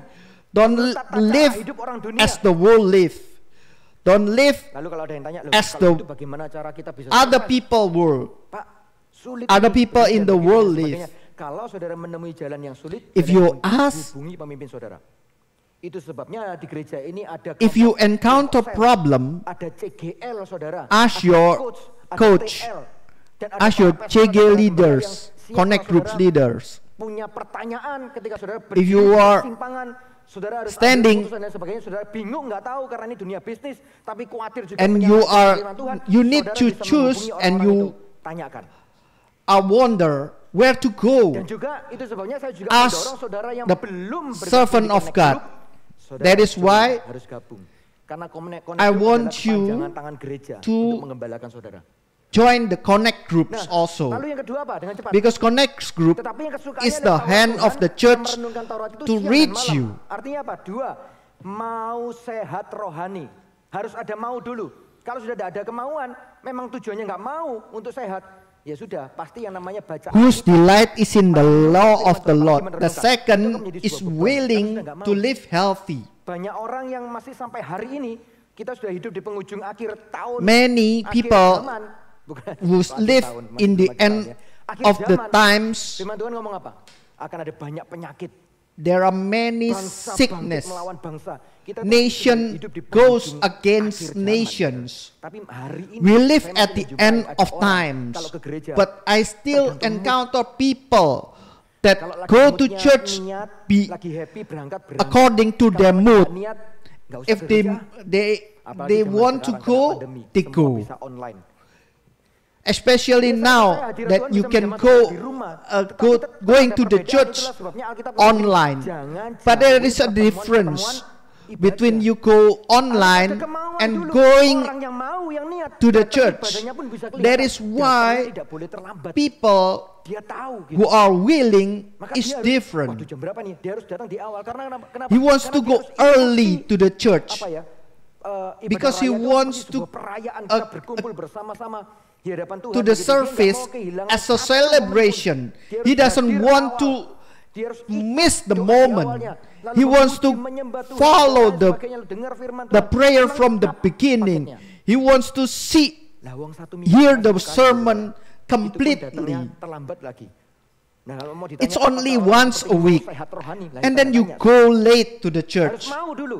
Don't menurut tata cara live hidup orang dunia. as the world live. Don't live Lalu kalau ada yang tanya, loh, as kalau the itu bagaimana cara kita bisa other sukses? people world. Pak, sulit Other untuk people bekerja in the begini world dan live. sebagainya. Kalau saudara menemui jalan yang sulit, If jalan you yang buntu, ask- hubungi pemimpin saudara. Itu sebabnya di gereja ini ada If you kelompok- encounter kelompok problem, sel, ada C G L saudara, ask ada your coach, ada coach, T L, dan ada ask your para C G saudara-saudara leaders, yang siap connect kalau groups saudara leaders. punya pertanyaan ketika saudara If berdiri you di are persimpangan, saudara harus standing ambil keputusan dan sebagainya, saudara bingung nggak tahu karena ini dunia bisnis, tapi khawatir juga and menyalahi you are firman Tuhan, you need saudara to bisa choose menghubungi and orang-orang you itu. Tanyakan. I wonder where to go. Dan juga itu sebabnya saya juga Ask mendorong saudara yang the belum bergabung servant di of Connect God. Group, saudara That is juga why harus gabung. Karena Connect Connect I Group want adalah you kepanjangan tangan gereja to untuk mengembalakan saudara. Join the connect groups Nah, also, lalu yang kedua apa? Dengan cepat. because connect group Tetapi yang kesukaannya is adalah the Taurat hand Tuhan of the yang church merenungkan Taurat itu to siang dan reach malam. you. Artinya apa? Dua, mau sehat rohani. Harus ada mau dulu. Kalau sudah tidak ada kemauan, memang tujuannya nggak mau untuk sehat, ya sudah, pasti yang namanya baca Whose Alkitab, delight is in the law of the pasti Lord. merenungkan. The Itu second akan menjadi is sebuah beban, willing tapi sudah nggak to mau. live healthy. Banyak orang yang masih sampai hari ini, kita sudah hidup di penghujung akhir tahun, Many akhir people zaman. Bukan, who akhir live tahun, masih in the lagi end tahunnya. Akhir of the zaman, times, firman Tuhan ngomong apa? Akan ada banyak penyakit. there are many Bangsa sickness. bangkit melawan bangsa. Kita Nation hidup di goes penghujung against akhir zaman. nations. Tapi hari ini We live saya at masih the menjumpai end ada of orang times, kalau ke gereja, but I still tergantung mood. encounter people that Kalau lagi go to moodnya church niat, be lagi happy berangkat berangkat. according to Kalau their lagi mood. nggak niat, nggak usah If ke they gereja. they Apalagi they zaman want to sekarang go, kena pandemi, they semua go. bisa online. Especially Biasanya now saya hadirat that Tuhan you bisa can menjamah go Tuhan di rumah. uh, Tetapi go tetap going ada to the perbedaan, church itulah sebabnya Alkitab ngomong, online. jangan But there jauhi is a difference pertemuan-pertemuan between ibadah. you go online Ada kemauan and dulu. going Orang yang mau, yang niat, to the datang church. ibadahnya pun bisa kelihatan. That is why Datangnya tidak boleh terlambat. people Dia tahu gitu. who are willing Maka is dia harus, different. Waduh, jam berapa nih? Dia harus datang di awal karena kenapa? kenapa? He wants Karena to dia go harus early ikuti, to the church apa ya? Uh, ibadah because he raya itu wants seperti to sebuah perayaan uh, kita berkumpul bersama-sama di hadapan Tuhan. to the begitu. Dia nggak surface mau kehilangan as a satu momen celebration. pun. Dia He harus doesn't hadir want awal. to Dia harus miss the doa di moment. awalnya. Lalu He wants memuji, to menyembah Tuhan, follow dan the sebagainya. Dengar firman the Tuhan. prayer Memang from the lengkap beginning. paketnya. He wants to see, Lah, uang satu minggu hear the sekali, sermon saudara. Itu pun completely. datangnya terlambat lagi. Nah, kalau mau ditanya It's apakah only orang once seperti a itu week. sehat rohani? Lah, And itu then you tanya. go late to the Harus church. mau dulu.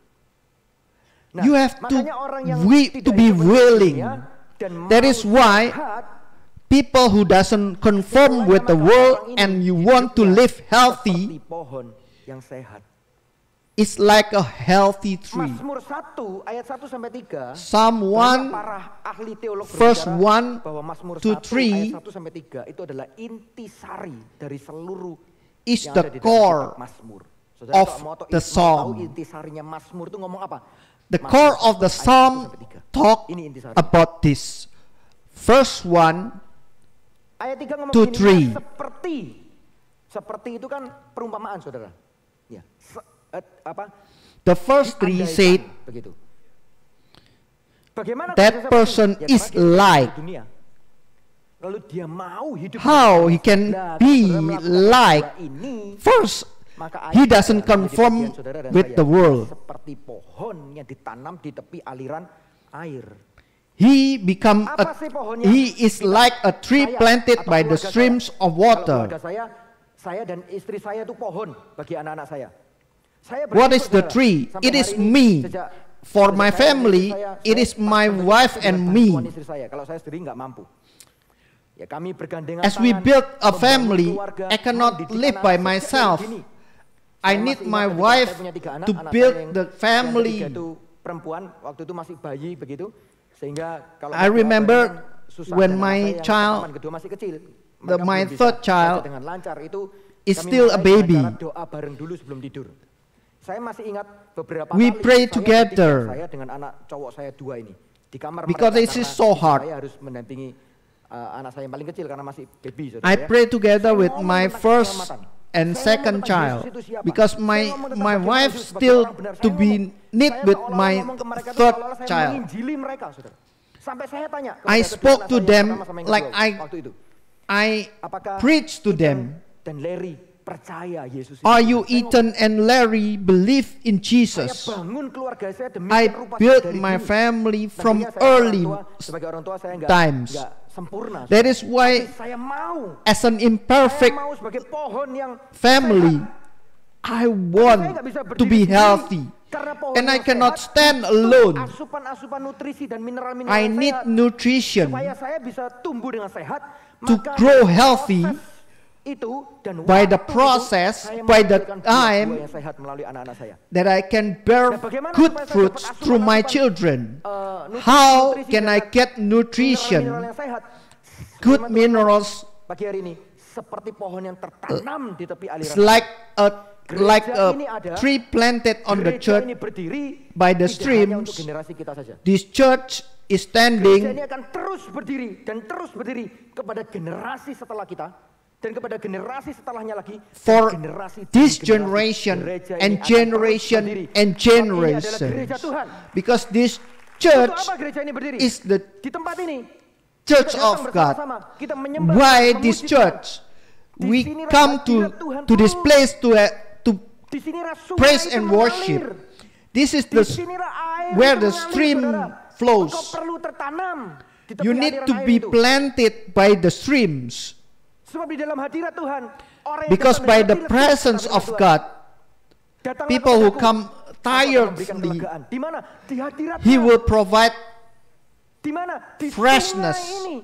Nah, You have to makanya orang yang wi- tidak to be hidup menurut willing. dunia dan That mau is why sehat, people who doesn't conform with the world and you want to live healthy seperti pohon yang sehat. is like a healthy tree. Mazmur satu ayat satu sampai tiga. Psalm banyak one para ahli teolog verse berbicara one bahwa Mazmur to satu three ayat satu sampai tiga itu adalah intisari dari seluruh is yang the ada di dalam core kitab Mazmur. Saudara of kalau mau tahu- the mau psalm. tahu intisarinya Mazmur itu ngomong apa? The Mazmur core satu of the ayat satu psalm sampai tiga. talk Ini intisari. about this. First one Ayat tiga ngomong to begini, three. "Nah, seperti seperti itu kan perumpamaan saudara. Ya, se- eh, apa? The first three Diandaikan, said begitu. Bagaimana that bisa seperti person itu? Ya, is karena dia hidup like. di dunia. Lalu dia mau hidup di How dunia. he can Nah, be saudara melakukan like dua ini, first maka he ayat doesn't menjadi conform bagian saudara dan with saya. the world. Seperti pohon yang ditanam di tepi aliran air. He become Apa a, sih pohonnya? he is Kita, like a tree saya, planted atau by the keluarga streams saya. of Kalau water. keluarga saya, saya dan istri saya itu pohon bagi anak-anak saya. Saya What bersyukur, is the saudara, tree? sampai It is hari ini, me. sejak- For sejak my saya dan family, istri saya, it saya is my paksa wife dengan and bantuan me. istri saya. Kalau saya sendiri nggak mampu. Ya kami bergandengan As we tangan, build a membangun family, keluarga, I cannot mendidik live anak by sejak myself. dini. I Saya need masih my ingat ketika wife saya punya tiga anak, to anak build saya yang- the yang family. ketiga itu perempuan, waktu itu masih bayi begitu. Sehingga kalau I mau remember berjalan susah, when dan anak my saya yang child- pertama, kedua masih kecil. the- Mereka my belum bisa third baca child dengan lancar itu is kami still a mulai dengan baby. cara doa bareng dulu sebelum tidur. Saya masih ingat beberapa We kali pray saya together. bertiga, saya dengan anak cowok saya dua ini di kamar Because mereka, it is karena so hard. Saya harus mendampingi uh, anak saya yang paling kecil karena masih baby. Saudara, I ya. pray together Saya with ngomong my tentang first keselamatan. and Saya second ngomong tentang child Yesus itu siapa. because Saya my ngomong tentang my bagaimana wife Yesus sebagai still orang benar. to Saya be ngomong- need saya with seolah-olah my ngomong ke mereka itu third seolah-olah saya child. menginjili mereka, saudara. Sampai saya tanya kepada I kedua spoke anak to saya yang them pertama sama yang like kedua I waktu itu. I Apakah preached to Ethan them. dan Larry percaya Yesus. Are you Ethan and Larry believe in Saya Jesus? bangun keluarga saya I demikian rupa built dari my dulu. family from Tentunya saya early orang tua, sebagai orang tua saya nggak times. nggak sempurna. That is why, Tapi saya mau, as an saya imperfect mau sebagai pohon yang family, sehat. I want Saya nggak bisa to berdiri be sendiri, healthy. karena pohon And I yang cannot sehat stand butuh alone. Asupan-asupan nutrisi dan mineral-mineral I yang need sehat. nutrition Supaya saya bisa tumbuh dengan sehat, to maka grow healthy. proses itu dan By the waktu itu, process, saya by the menghasilkan time buah-buah yang sehat melalui anak-anak saya. that I can bear Dan bagaimana good supaya saya fruits dapat through my asupan-asupan, children? uh, nutrisi- How nutrisi can dan I get mineral-mineral nutrition, yang sehat? good Firman Tuhan minerals? pagi hari ini seperti pohon yang tertanam di tepi aliran. It's like a like Gereja ini a ada, tree planted on the gereja church ini berdiri by the tidak hanya untuk streams. generasi kita saja. This church is Gereja standing ini akan terus berdiri dan terus berdiri kepada generasi setelah kita dan kepada generasi setelahnya lagi. for dan generasi demi this generasi. generation Gereja ini and akan generation terus berdiri. and Sebab ini adalah generation. gereja Tuhan. Because this Untuk church apa gereja ini berdiri? is the Di tempat ini church kita datang of God. bersama-sama, kita menyembah, Why memuji this Tuhan. church? Di We sinilah come to hadirat Tuhan to this turun. place to uh, to Di sinilah sungai praise itu and mengalir. worship. This is Di the sinilah air where itu the mengalir, stream saudara. flows. Engkau perlu tertanam di tepi You need aliran to air be itu. planted by the streams. Sebab di dalam hadirat Tuhan, orang yang Because datang by dengan the hati presence lesu of kepada God, Tuhan, datanglah people who kepadaku, come aku akan memberikan tirelessly, kelegaan. Di mana? Di hadirat He Tuhan. will provide Di mana? Di freshness. sungai ini.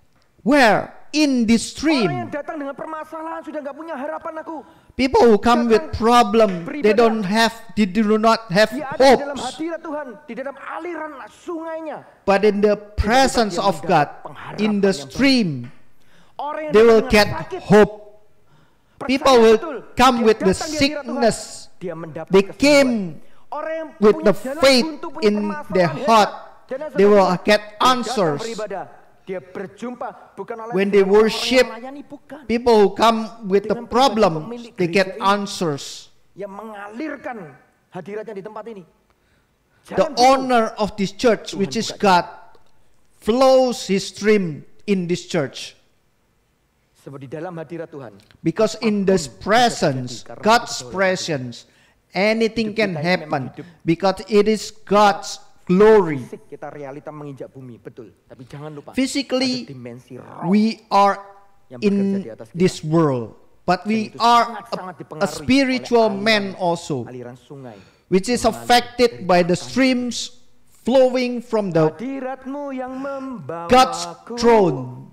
where? In this Orang stream. yang datang dengan permasalahan sudah nggak punya harapan aku. People who come with problem, they don't have, they do not have Dia ada di dalam hopes. hadirat Tuhan, di dalam aliran sungainya. But in the presence of God, in the stream, Orang yang they datang will dengan get sakit, hope. percaya People will betul, come dia with the datang di hadirat Tuhan, sickness. dia mendapat They kesembuhan. came Orang yang with punya the jalan faith buntu, punya in permasalahan their hebat, heart. dan yang They will sebagainya, get dia datang answers. beribadah. Dia berjumpa bukan oleh When they orang yang worship, melayani, bukan. people who come with the Dengan pribadi problem, pemilik they gereja get ini. answers. Yang mengalirkan hadiratnya di tempat ini. The Jangan buntu. owner of this church, which is God, flows his stream in this church. Sebab di dalam hadirat Tuhan, Because in this presence, karena God's itu presence, anything hidup can kita ini happen. memang hidup. Because it is God's glory. fisik kita realita menginjak bumi, betul. Tapi jangan lupa, Physically, ada dimensi roh we are yang bekerja in di atas kita. this world. But Dan we itu are sangat-sangat a, a dipengaruhi spiritual oleh man aliran- also, aliran sungai which is yang mengalir affected dari by the tangan. streams flowing from the Hadiratmu yang membawaku, God's throne.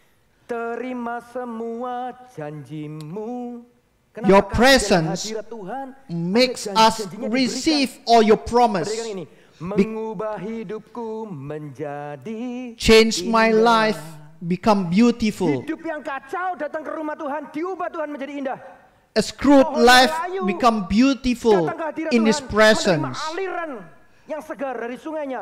terima semua janjimu. Kenapa? Your Karena dalam presence hadirat Tuhan makes ada us janji-janjinya receive diberikan. all your promise. Perhatikan ini, mengubah hidupku menjadi Change my indah. life, become beautiful. Hidup yang kacau datang ke rumah Tuhan, diubah Tuhan menjadi indah. A screwed Pohon life melayu become beautiful datang ke hadirat in Tuhan, His presence. menerima aliran yang segar dari sungainya.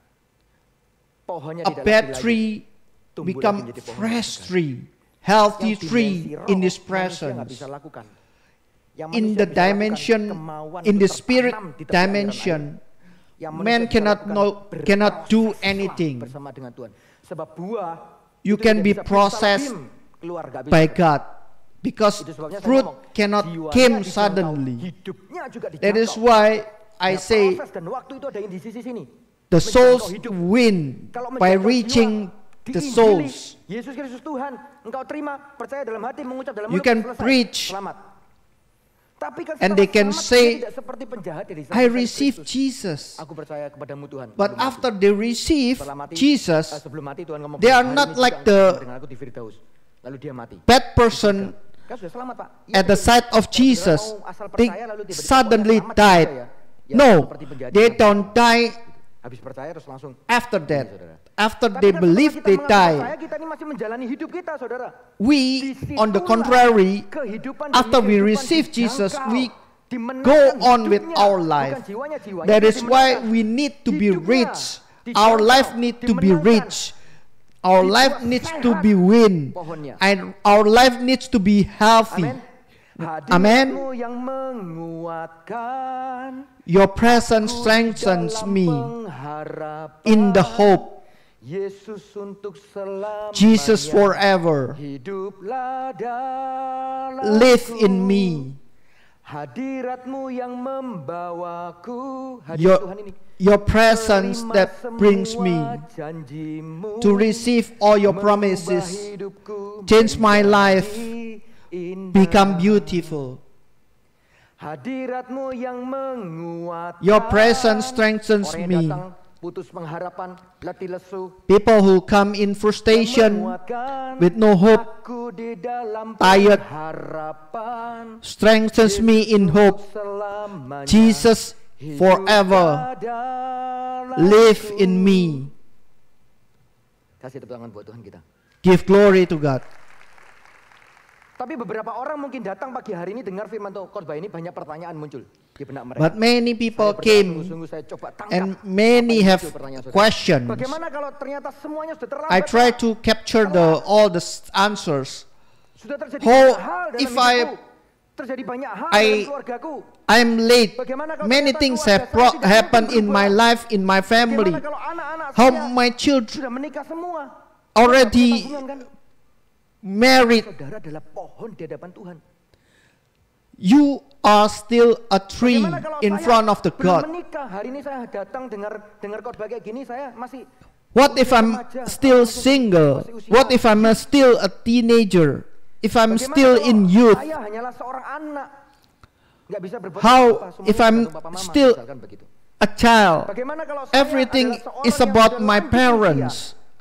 Pohonnya A di dalam bad wilayah tree tumbuh become lagi menjadi pohon fresh yang segar. tree, healthy Yang dimensi tree roh in His manusia nggak presence. bisa lakukan. Yang In manusia the bisa lakukan, dimension, kemauan in itu the spirit tertanam di tepi aliran dimension, air. Yang manusia man bisa cannot lakukan, know, cannot do berproseslah anything. bersama dengan Tuhan. Sebab buah You itu can tidak be bisa processed salbim keluar, nggak bisa. by God. Because Itu sebabnya saya fruit ngomong, cannot jiwanya come dijangkau, suddenly. hidupnya juga That is dijangkau. why I Nah, say proses dan waktu itu ada yang di sisi sini. the Menjangkau souls hidup. win Kalau by menjangkau reaching jiwa, the diinjili, souls. Yesus Kristus Tuhan, engkau terima, percaya dalam hati, mengucap dalam You mulut, can selesai, preach. selamat. Tapi kan And setelah they can selamat, say, dia tidak seperti penjahat yang I disalibkan receive Kristus. Jesus. Aku percaya kepadamu Tuhan. But sebelum after mati. they receive Setelah mati, Jesus, eh, sebelum mati Tuhan ngomong, they are "Hari not ini juga like engkau the bersama dengan aku di Firdaus." Lalu dia mati. bad person Kan sudah selamat, Pak. Iya, at the betul. sight of Kalau Jesus, saudara mau asal they percaya, lalu tiba-tiba suddenly selamat, ya died. percaya. Ya, No, seperti penjahat they yang don't die habis percaya terus langsung. after Iya, that. saudara. After Tapi they kan believe, setelah they kita mengaku die. percaya, kita ini masih menjalani hidup kita, saudara. We, on the contrary, Kehidupan after demi we kehidupan receive Jesus, dijangkau, we dimenangkan go on with hidupnya, our bukan life. jiwanya, jiwanya That itu is why dimenangkan. we need to be Hidupnya rich. Our dijangkau, life need to be dimenangkan. rich. Our life needs to be win. Pohonnya. And our life needs to be healthy. Amin. Amen. Hadiratmu yang menguatkan Your presence strengthens me in the hope. Yesus untuk selamanya. Jesus forever. Hiduplah dalamku. Live in me. Hadiratmu yang membawaku. Hadirat Your, Tuhan ini. your presence Terima that brings me janjimu, to receive all your promises. hidupku Change my life. indah. Become beautiful. Hadiratmu yang menguatkan. Your presence strengthens Orang yang me. datang putus pengharapan, letih lesu, People who come in frustration menguatkan with no hope aku di dalam tired, pengharapan. strengthens me in hope. Selamanya Jesus forever dalamku. live in me. Kasih tepuk tangan buat Tuhan kita. Give glory to God. Tapi beberapa orang mungkin datang pagi hari ini dengar firman khotbah ini, banyak pertanyaan muncul di benak mereka. But many people Saya came bersungguh-sungguh, saya coba tangkap and apa many yang have muncul pertanyaan saudara. questions. Bagaimana kalau ternyata semuanya sudah terlambat? I try to capture the all the s- answers. Sudah terjadi How banyak hal dalam if I hidupku. Terjadi banyak hal I dalam keluargaku. I'm late. Bagaimana kalau Many ternyata things keluarga have saya pro- tidak happened mungkin in my berubah? life, in my family. Bagaimana kalau anak-anak How saya my children sudah menikah semua? already Tabungan kan? married. Saudara adalah pohon di hadapan Tuhan. You are still a tree Bagaimana kalau in saya front of the belum God. menikah? Hari ini saya datang dengar dengar khotbah kayak gini, saya masih What if I'm still single? What if I'm a still a teenager? If I'm Bagaimana still kalau in youth? Saya hanyalah seorang anak. Nggak bisa berbuat How apa-apa, semuanya if I'm tergantung papa mama, still misalkan begitu. a child? Bagaimana kalau saya Everything adalah seorang is yang about sudah my lanjut usia? parents.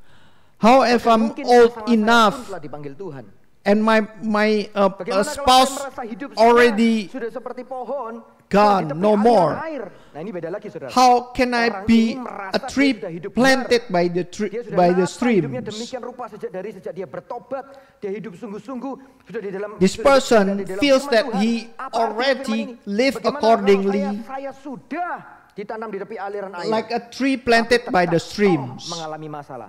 How if I'm Mungkin old pasangan saya enough pun telah dipanggil Tuhan. and my my uh, uh, Bagaimana kalau spouse saya merasa hidup saya already sudah seperti pohon gone, yang di tepi no aliran more? air. Nah ini beda lagi saudara. How can I Orang be ini merasa a tree dia sudah hidup planted benar. by the tree Dia sudah by the merasa hidupnya streams? demikian rupa sejak dari sejak dia bertobat, dia hidup sungguh-sungguh, sudah di dalam This sudah person di dalam feels firman that Tuhan. he Apa artinya already firman ini? live Bagaimana kalau accordingly saya, saya sudah ditanam di tepi aliran air. like a tree planted Tapi by the tetap streams, mengalami masalah.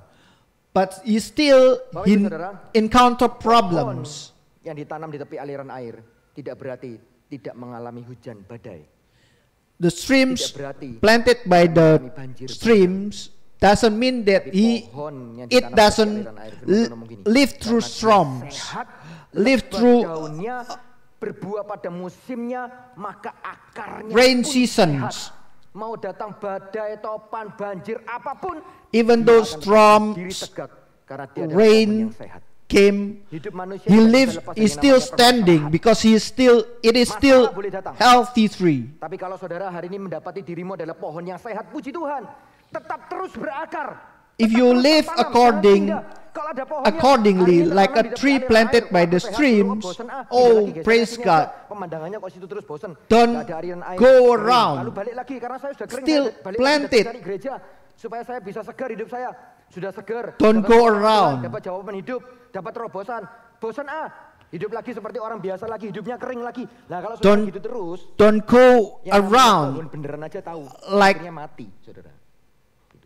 but he still Bapak Ibu in, Saudara, encounter problems. Yang ditanam di tepi aliran air tidak berarti tidak mengalami hujan badai. The streams Tidak berarti planted by the mengalami banjir bandang. streams doesn't mean that Tapi he pohon yang it ditanam di tepi doesn't aliran air, firman l- Tuhan ngomong gini, live through karena dia storms, sehat, live lebat through daunnya, berbuah pada musimnya, maka akarnya rain pun seasons. sehat. Mau datang badai, topan, banjir, apapun, Even dia though akan berdiri storms, tegak karena dia adalah rain pohon yang sehat. came, Hidup manusia he tidak bisa lives, lepas is dari still namanya standing permasalahan. because he is still, it is Masalah still boleh datang. healthy tree. Tapi kalau saudara hari ini mendapati dirimu adalah pohon yang sehat, puji Tuhan, tetap terus berakar. If tetap you terus live bertanam, according jangan pindah. Kalau ada pohon yang accordingly hari ini like tertanam a di tepi tree aliran planted air, by waktu the sehat, streams, bosan, ah, pindah oh lagi, geser praise sini God. aja. Pemandangannya kok situ terus bosan. Don't Nggak ada aliran air, go kering. around. Lalu balik lagi karena saya sudah kering, Still saya balik planted. lagi dari gereja supaya saya bisa segar hidup saya. Sudah segar. Don't dapat go firman around. Tuhan, dapat jawaban hidup, dapat terobosan. Bosan ah, hidup lagi seperti orang biasa lagi, hidupnya kering lagi. Nah kalau sudah Don't gitu terus, don't go yang namanya around pohon beneran aja tahu, like- akhirnya mati, saudara. Gitu.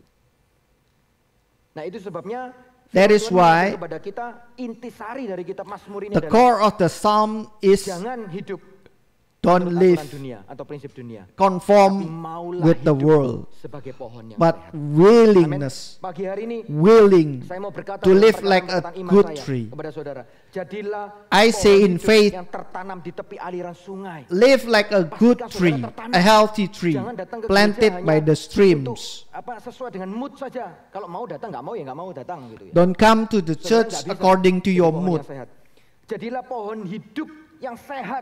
Nah itu sebabnya That firman is Tuhan why mengatakan kepada kita intisari dari kitab Mazmur ini the adalah core of the psalm is jangan hidup don't menurut live aturan dunia atau prinsip dunia, tapi conform maulah with the hidup world, sebagai pohon yang but sehat. willingness, Amin. Pagi hari ini willing saya mau berkata to dalam live like a perkataan iman good saya tree. kepada saudara, jadilah I pohon say in hidup faith, yang tertanam di tepi aliran sungai. live like a good Pastikan saudara tree, tertanam. a healthy tree, Jangan datang ke planted gereja by hanya the untuk streams. apa sesuai dengan mood saja. Kalau mau datang nggak mau ya nggak mau datang gitu ya. Don't come to the Saudara church nggak bisa according to jadi your pohon mood. yang sehat. Jadilah pohon hidup yang sehat.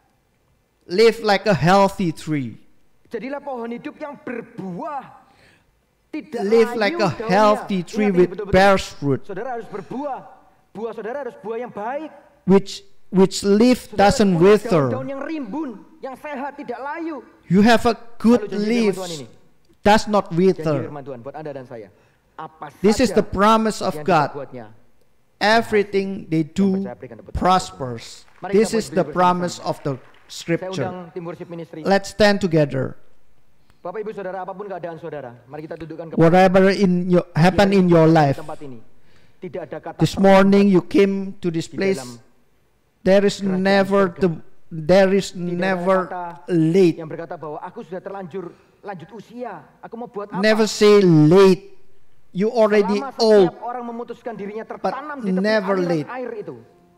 Live like a healthy tree. Jadilah pohon hidup yang berbuah. Tidak Live layu like a daunnya. healthy tree Ingat ini with betul-betul. bears fruit, Saudara harus berbuah. Buah saudara harus buah yang baik. which which leaf Saudara doesn't punya daun-daun wither. yang rimbun, yang sehat, tidak layu. You have a good Lalu janji firman leaf, Tuhan ini. does not Janji wither. firman Tuhan buat Anda dan saya. Apa This is saja the promise of yang God. diperbuatnya, Everything they do percaya berikan dapat prospers. Mari This kita is berdiri the promise bersama-sama. of the Saya scripture. undang tim worship ministry. Let's stand together. Bapak Ibu Saudara, apapun keadaan saudara, mari kita dudukkan kepala Whatever in your happen in your di life. tempat ini. Tidak ada kata This terlambat morning you came to this di place. dalam There is kerajaan never surga. the there is Tidak ada never kata late. yang berkata bahwa aku sudah terlanjur lanjut usia, aku mau buat apa? Never say late. You already Selama old, setiap orang memutuskan dirinya but tertanam di tepi never aliran late. air itu.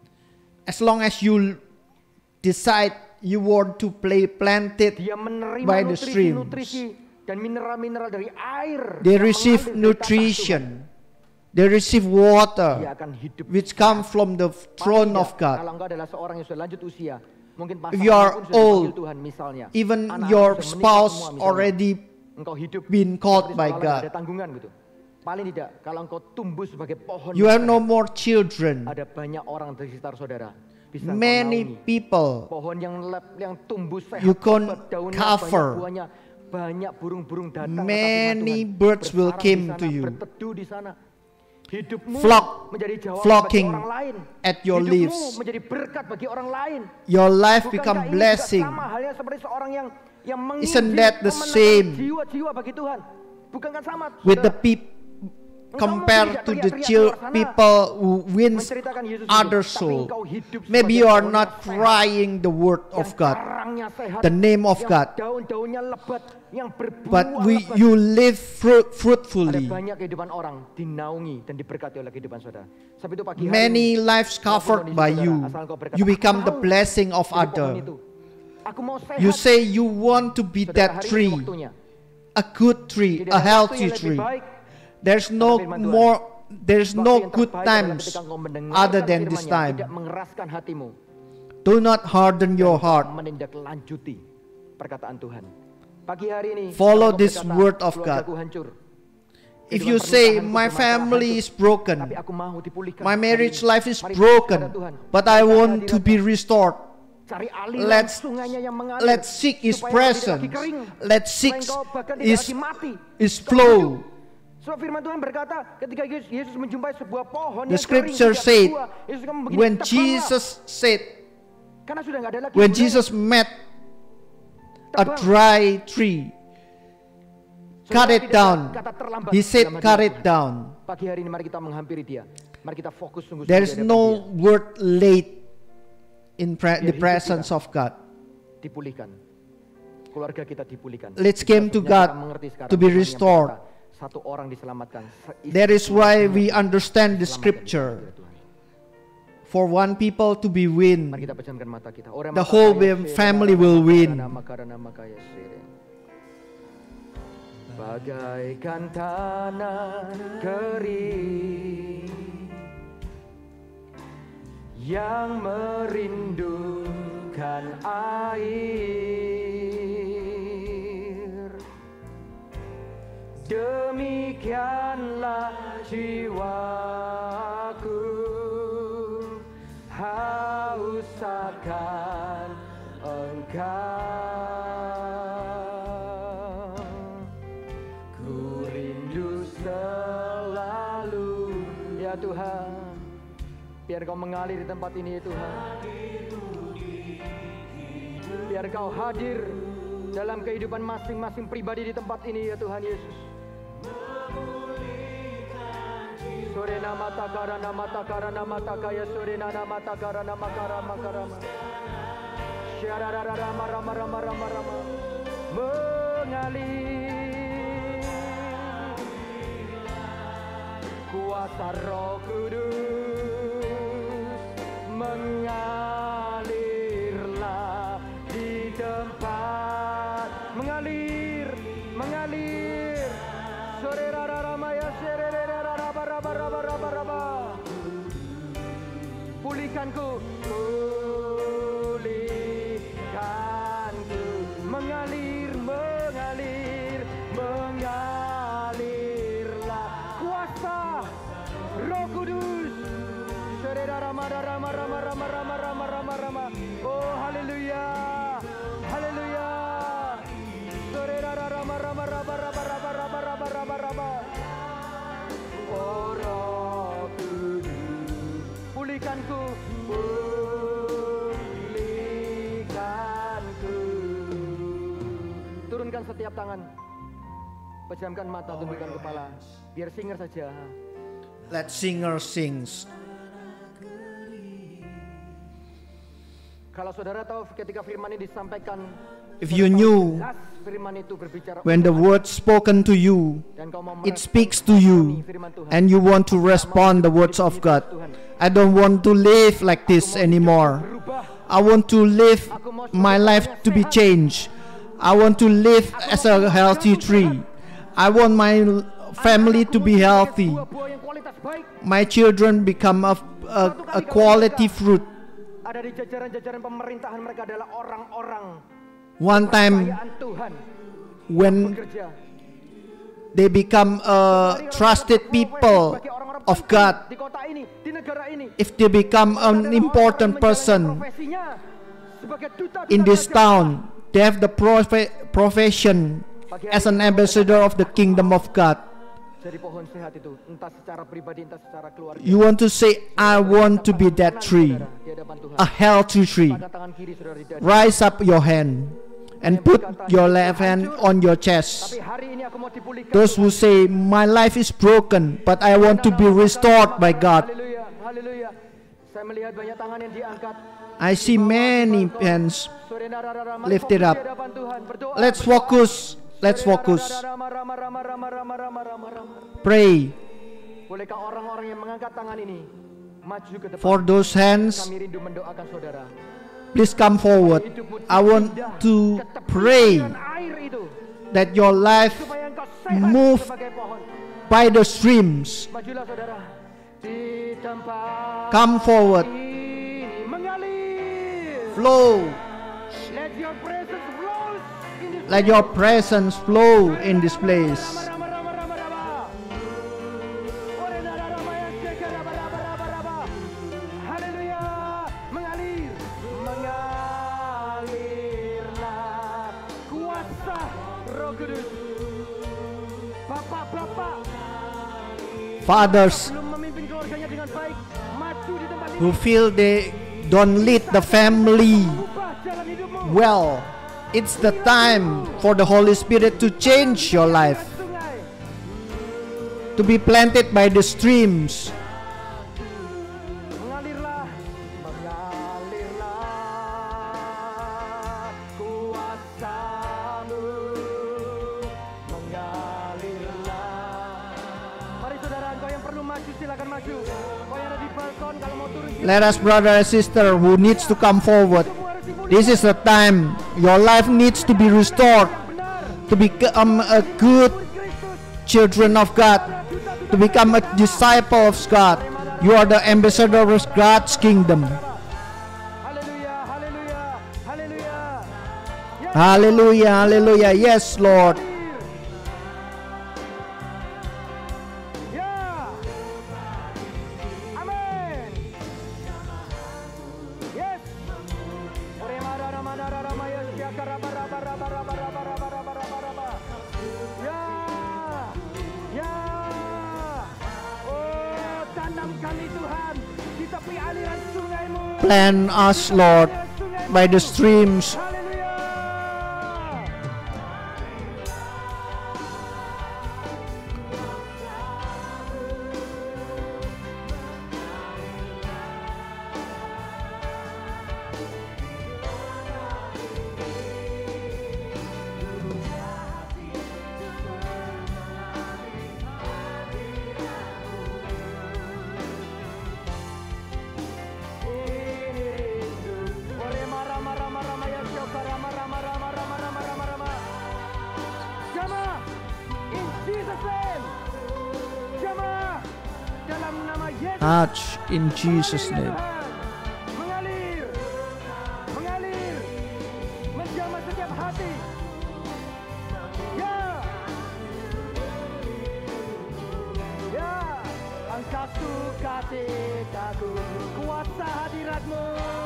As long as you decide you want to play planted Dia menerima by the streams, nutrisi-nutrisi dan mineral-mineral dari air. they yang receive mengalir dari tanah nutrition. Tuhan. They receive Dia water, akan hidup which come from the Paling throne tidak, of God. Kalau engkau adalah seorang yang sudah lanjut usia, mungkin If you are pasangan pun sudah dipanggil old, Tuhan misalnya. even Anak-anak your sudah menikah spouse semua, misalnya. already Engkau hidup been called seperti by seolah-olah God. ada tanggungan gitu. Paling tidak kalau engkau tumbuh sebagai pohon, You have no besar, more children. ada banyak orang di sekitar saudara bisa engkau Many naungi. people Pohon yang lep, yang tumbuh sehat, you can lebat daunnya, cover. banyak buahnya, banyak burung-burung datang ke Many Tuhan, birds will bersarang came di sana, to you. berteduh di sana. Hidupmu Flock, menjadi jawaban flocking bagi orang lain. at your Hidupmu lives. menjadi berkat bagi orang lain. Your life Bukankah become ini juga blessing. sama halnya seperti seorang yang yang Isn't menginjil, that the memenangkan same jiwa-jiwa bagi Tuhan? Bukankah sama? with the saudara? people Engkau compared mungkin to tidak the teriak-teriak chil- di luar sana, people who wins menceritakan Yesus other hidup, tapi soul. engkau hidup Maybe sebagai you are pohon not yang sehat, crying the word yang of God, karangnya sehat, the name of yang God, daun-daunnya lebat, yang berbuah but we lebat. you live fruit, Ada fruitfully. banyak kehidupan orang dinaungi dan diberkati oleh kehidupan saudara. Sebab itu pagi hari Many ini, lives maupun covered kondisi by saudara, you. asal engkau berkata, You "Aku become the mau blessing of jadi pohon other. itu. Aku mau sehat." You say you want to be Saudara, that hari ini tree, waktunya. a good tree, Tidak a ada waktu healthy yang lebih tree. baik. There's no Firman Tuhan. more, there's Waktu no yang good terbaik adalah times ketika engkau mendengarkan other than this firman-Nya, time. tidak mengeraskan hatimu, Do not harden your heart. menindaklanjuti perkataan Tuhan. Pagi hari ini, Follow engkau this berkata, word of "Keluargaku God." hancur. If Kehidupan you say pernikahanku my bermasalah, family hancur, is broken, tapi aku mau dipulihkan. my Hari marriage ini, life is mari broken, kepada Tuhan. but I Cari want to be hadiratnya. restored. Cari aliran Let's sungainya yang mengalir, let's seek His supaya engkau tidak lagi presence. kering, Let's seek supaya engkau bahkan tidak His lagi mati. His Engkau flow. hidup. Sebab firman Tuhan berkata, ketika Yesus, Yesus menjumpai sebuah pohon The yang scripture kering, tidak said, berbuah, Yesus bilang begini, when "Tebanglah." Jesus said, Karena sudah nggak ada lagi when gunanya. Jesus met a Tebang. dry tree, cut Saudara, it tidak down. ada kata terlambat He said, dalam cut hadirat it Tuhan. down. Pagi hari ini mari kita menghampiri Dia. Mari kita fokus sungguh-sungguh There's di hadapan no Dia. word late in pre- Biar the hidup presence kita of God. Dipulihkan. Keluarga kita dipulihkan. Let's came to Sesungguhnya God kita mengerti sekarang to be Tuhan yang restored. berkata, satu orang diselamatkan. seistri That is why we diselamatkan. understand the Selamatkan scripture. di hadirat Tuhan. For one people to be Mari win, kita pejamkan mata kita. Ora the mata whole kaya fam- sere, family nara will maka win. karana makarana makaya sere. Bagaikan tanah kering yang merindukan air, demikianlah jiwaku haus akan Engkau. Ku rindu selalu, ya Tuhan. Biar Kau mengalir di tempat ini, ya Tuhan. Biar Kau hadir dalam kehidupan masing-masing pribadi di tempat ini, ya Tuhan Yesus. Sore nama takara nama takara nama takaya sore nama takara nama kara makarama. Syarara rama rama rama rama rama mengalir kuasa Roh Kudus, mengalirlah di tempat, mengalir mengalir sore rara rama ya sore rara raba raba raba raba raba pulihkanku pulihkanku mengalir mengalir mengalirlah kuasa Roh Kudus sore rama rama rama rama rama rama rama rama oh haleluya haleluya sore rara rama rama rama rama rama rama rama rama rama oh Roh Kudus pulihkanku pulihkanku turunkan setiap tangan pejamkan mata tundukkan kepala biar singer saja. Let singer sings. Kalau saudara tahu ketika firman ini disampaikan If you knew when the word spoken to you, it speaks to you, and you want to respond the words of God. I don't want to live like this anymore. I want to live my life to be changed. I want to live as a healthy tree. I want my family to be healthy. My children become a, a, a quality fruit. Ada di jajaran-jajaran pemerintahan, mereka adalah orang-orang One time when they become a trusted people of God, if they become an important person in this town, they have the prof- profession as an ambassador of the kingdom of God. You want to say, I want to be that tree, a healthy tree. Rise up your hand and put your left hand on your chest. Those who say, my life is broken, but I want to be restored by God. I see many hands lifted up. Let's focus. Let's focus. Pray. For those hands, please come forward. I want to pray that your life move by the streams. Come forward. Flow. Let your presence flow in this place. Fathers who feel they don't lead the family well, it's the time for the Holy Spirit to change your life, to be planted by the streams. Let us, brother and sister, who needs to come forward. This is the time. Your life needs to be restored, to become a good children of God, to become a disciple of God. You are the ambassador of God's kingdom. Hallelujah, hallelujah. Yes, Lord. Plant us, Lord, by the streams. Touch in Jesus' name. Mengalir, mengalir, menjamah setiap hati. Ya, ya, Engkau suka citaku, kuasa hadiratmu.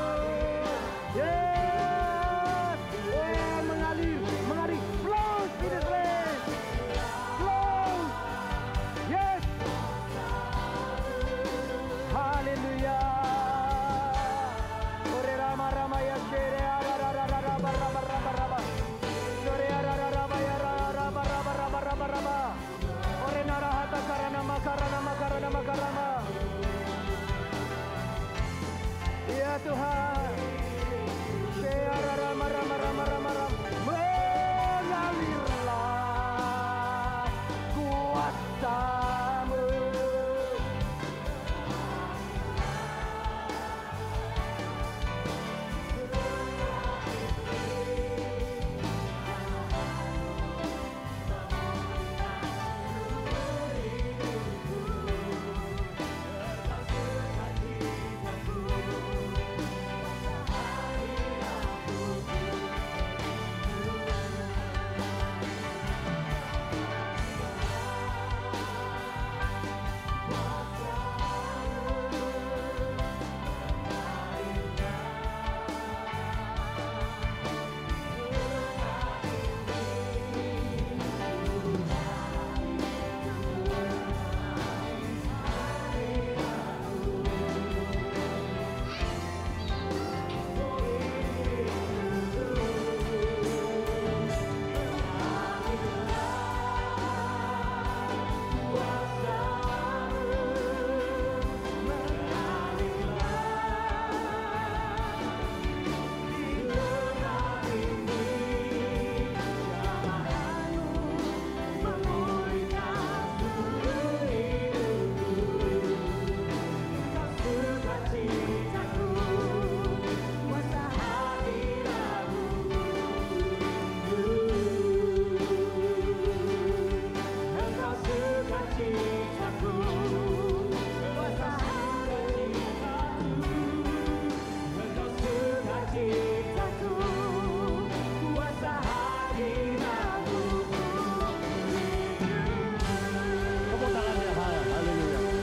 Yes, oh, mengalir, mengalir, flow in this place, flow, yes. Hallelujah. Ore rama rama ya shere ara ra ra ra ra ra ra ra ra ra. Sore ara ra ra ya ra ra ra ra ra ra ra ra. Ore narahata karana makarana makarana makarama. Ya Tuhan. Shere ara rama rama rama rama rama.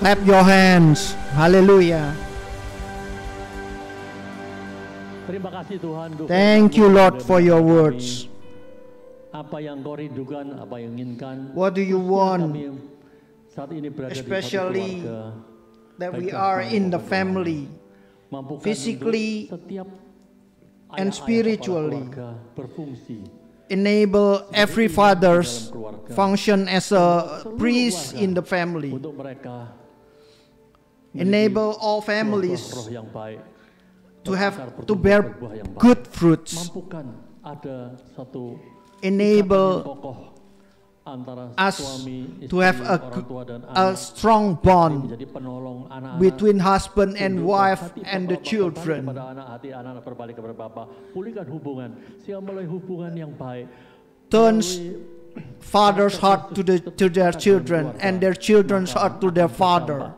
Clap your hands. Hallelujah. Terima kasih Tuhan. Thank you Lord for your words. Apa yang Kau rindukan, apa yang inginkan. What do you want? Saat ini berada Especially di satu keluarga, that we are in the family, physically and spiritually. Enable every fathers function as a priest in the family. Enable all families to have to bear good fruits. Enable us to have a, a strong bond between husband and wife and the children. Turns father's heart to the to their children and their children's heart to their father.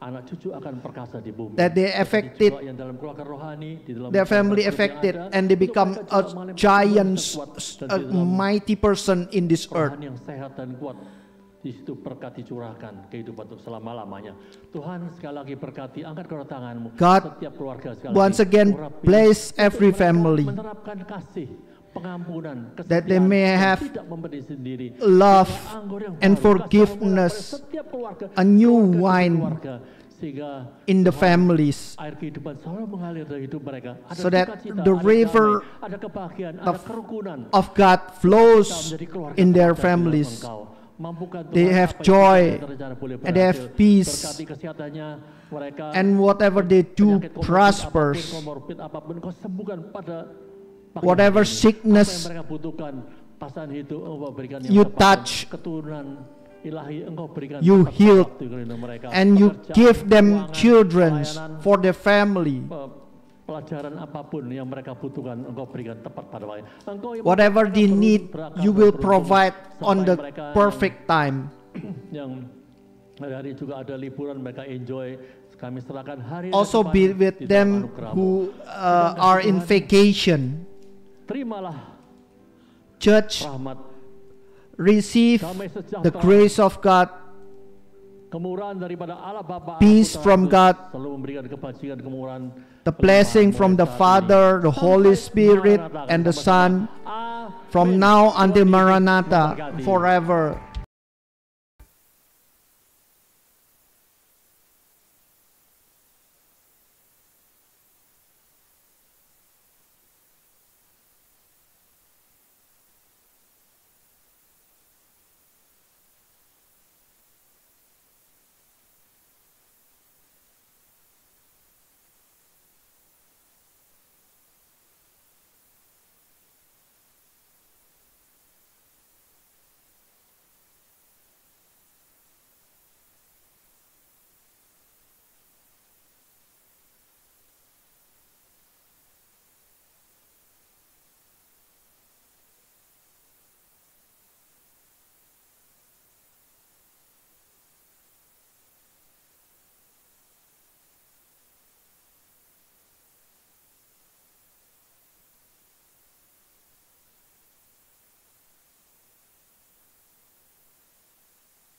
That they affected, their family affected, and they become a giant, a mighty person in this earth. Di situ berkat dicurahkan kehidupan untuk selama-lamanya. Tuhan sekali lagi berkati, angkat kedua tanganmu. God setiap keluarga sekali once lagi, again bless every family. Menerapkan kasih, pengampunan, that they may have tidak memberi sendiri, love and forgiveness, a new wine in the families, air kehidupan selalu mengalir dari hidup mereka. Ada so that sukacita, the ada river damai, ada kebahagiaan, of, ada kerukunan of God flows in their families. They have joy and they have peace, and whatever they do prospers. Whatever sickness you touch, you heal, and you give them children for their family. Pelajaran apapun yang mereka butuhkan, Engkau berikan tepat pada waktu. Whatever they need, you will provide on the perfect time. Yang hari-hari juga ada liburan, mereka enjoy. Kami serahkan hari. Also be with them who uh, are in vacation. Terimalah, Church, rahmat, receive the grace of God, kemurahan daripada Allah Bapa, peace from God, selalu memberikan kebajikan, kemurahan, the blessing from the Father, the Holy Spirit, and the Son, from now until Maranatha, forever.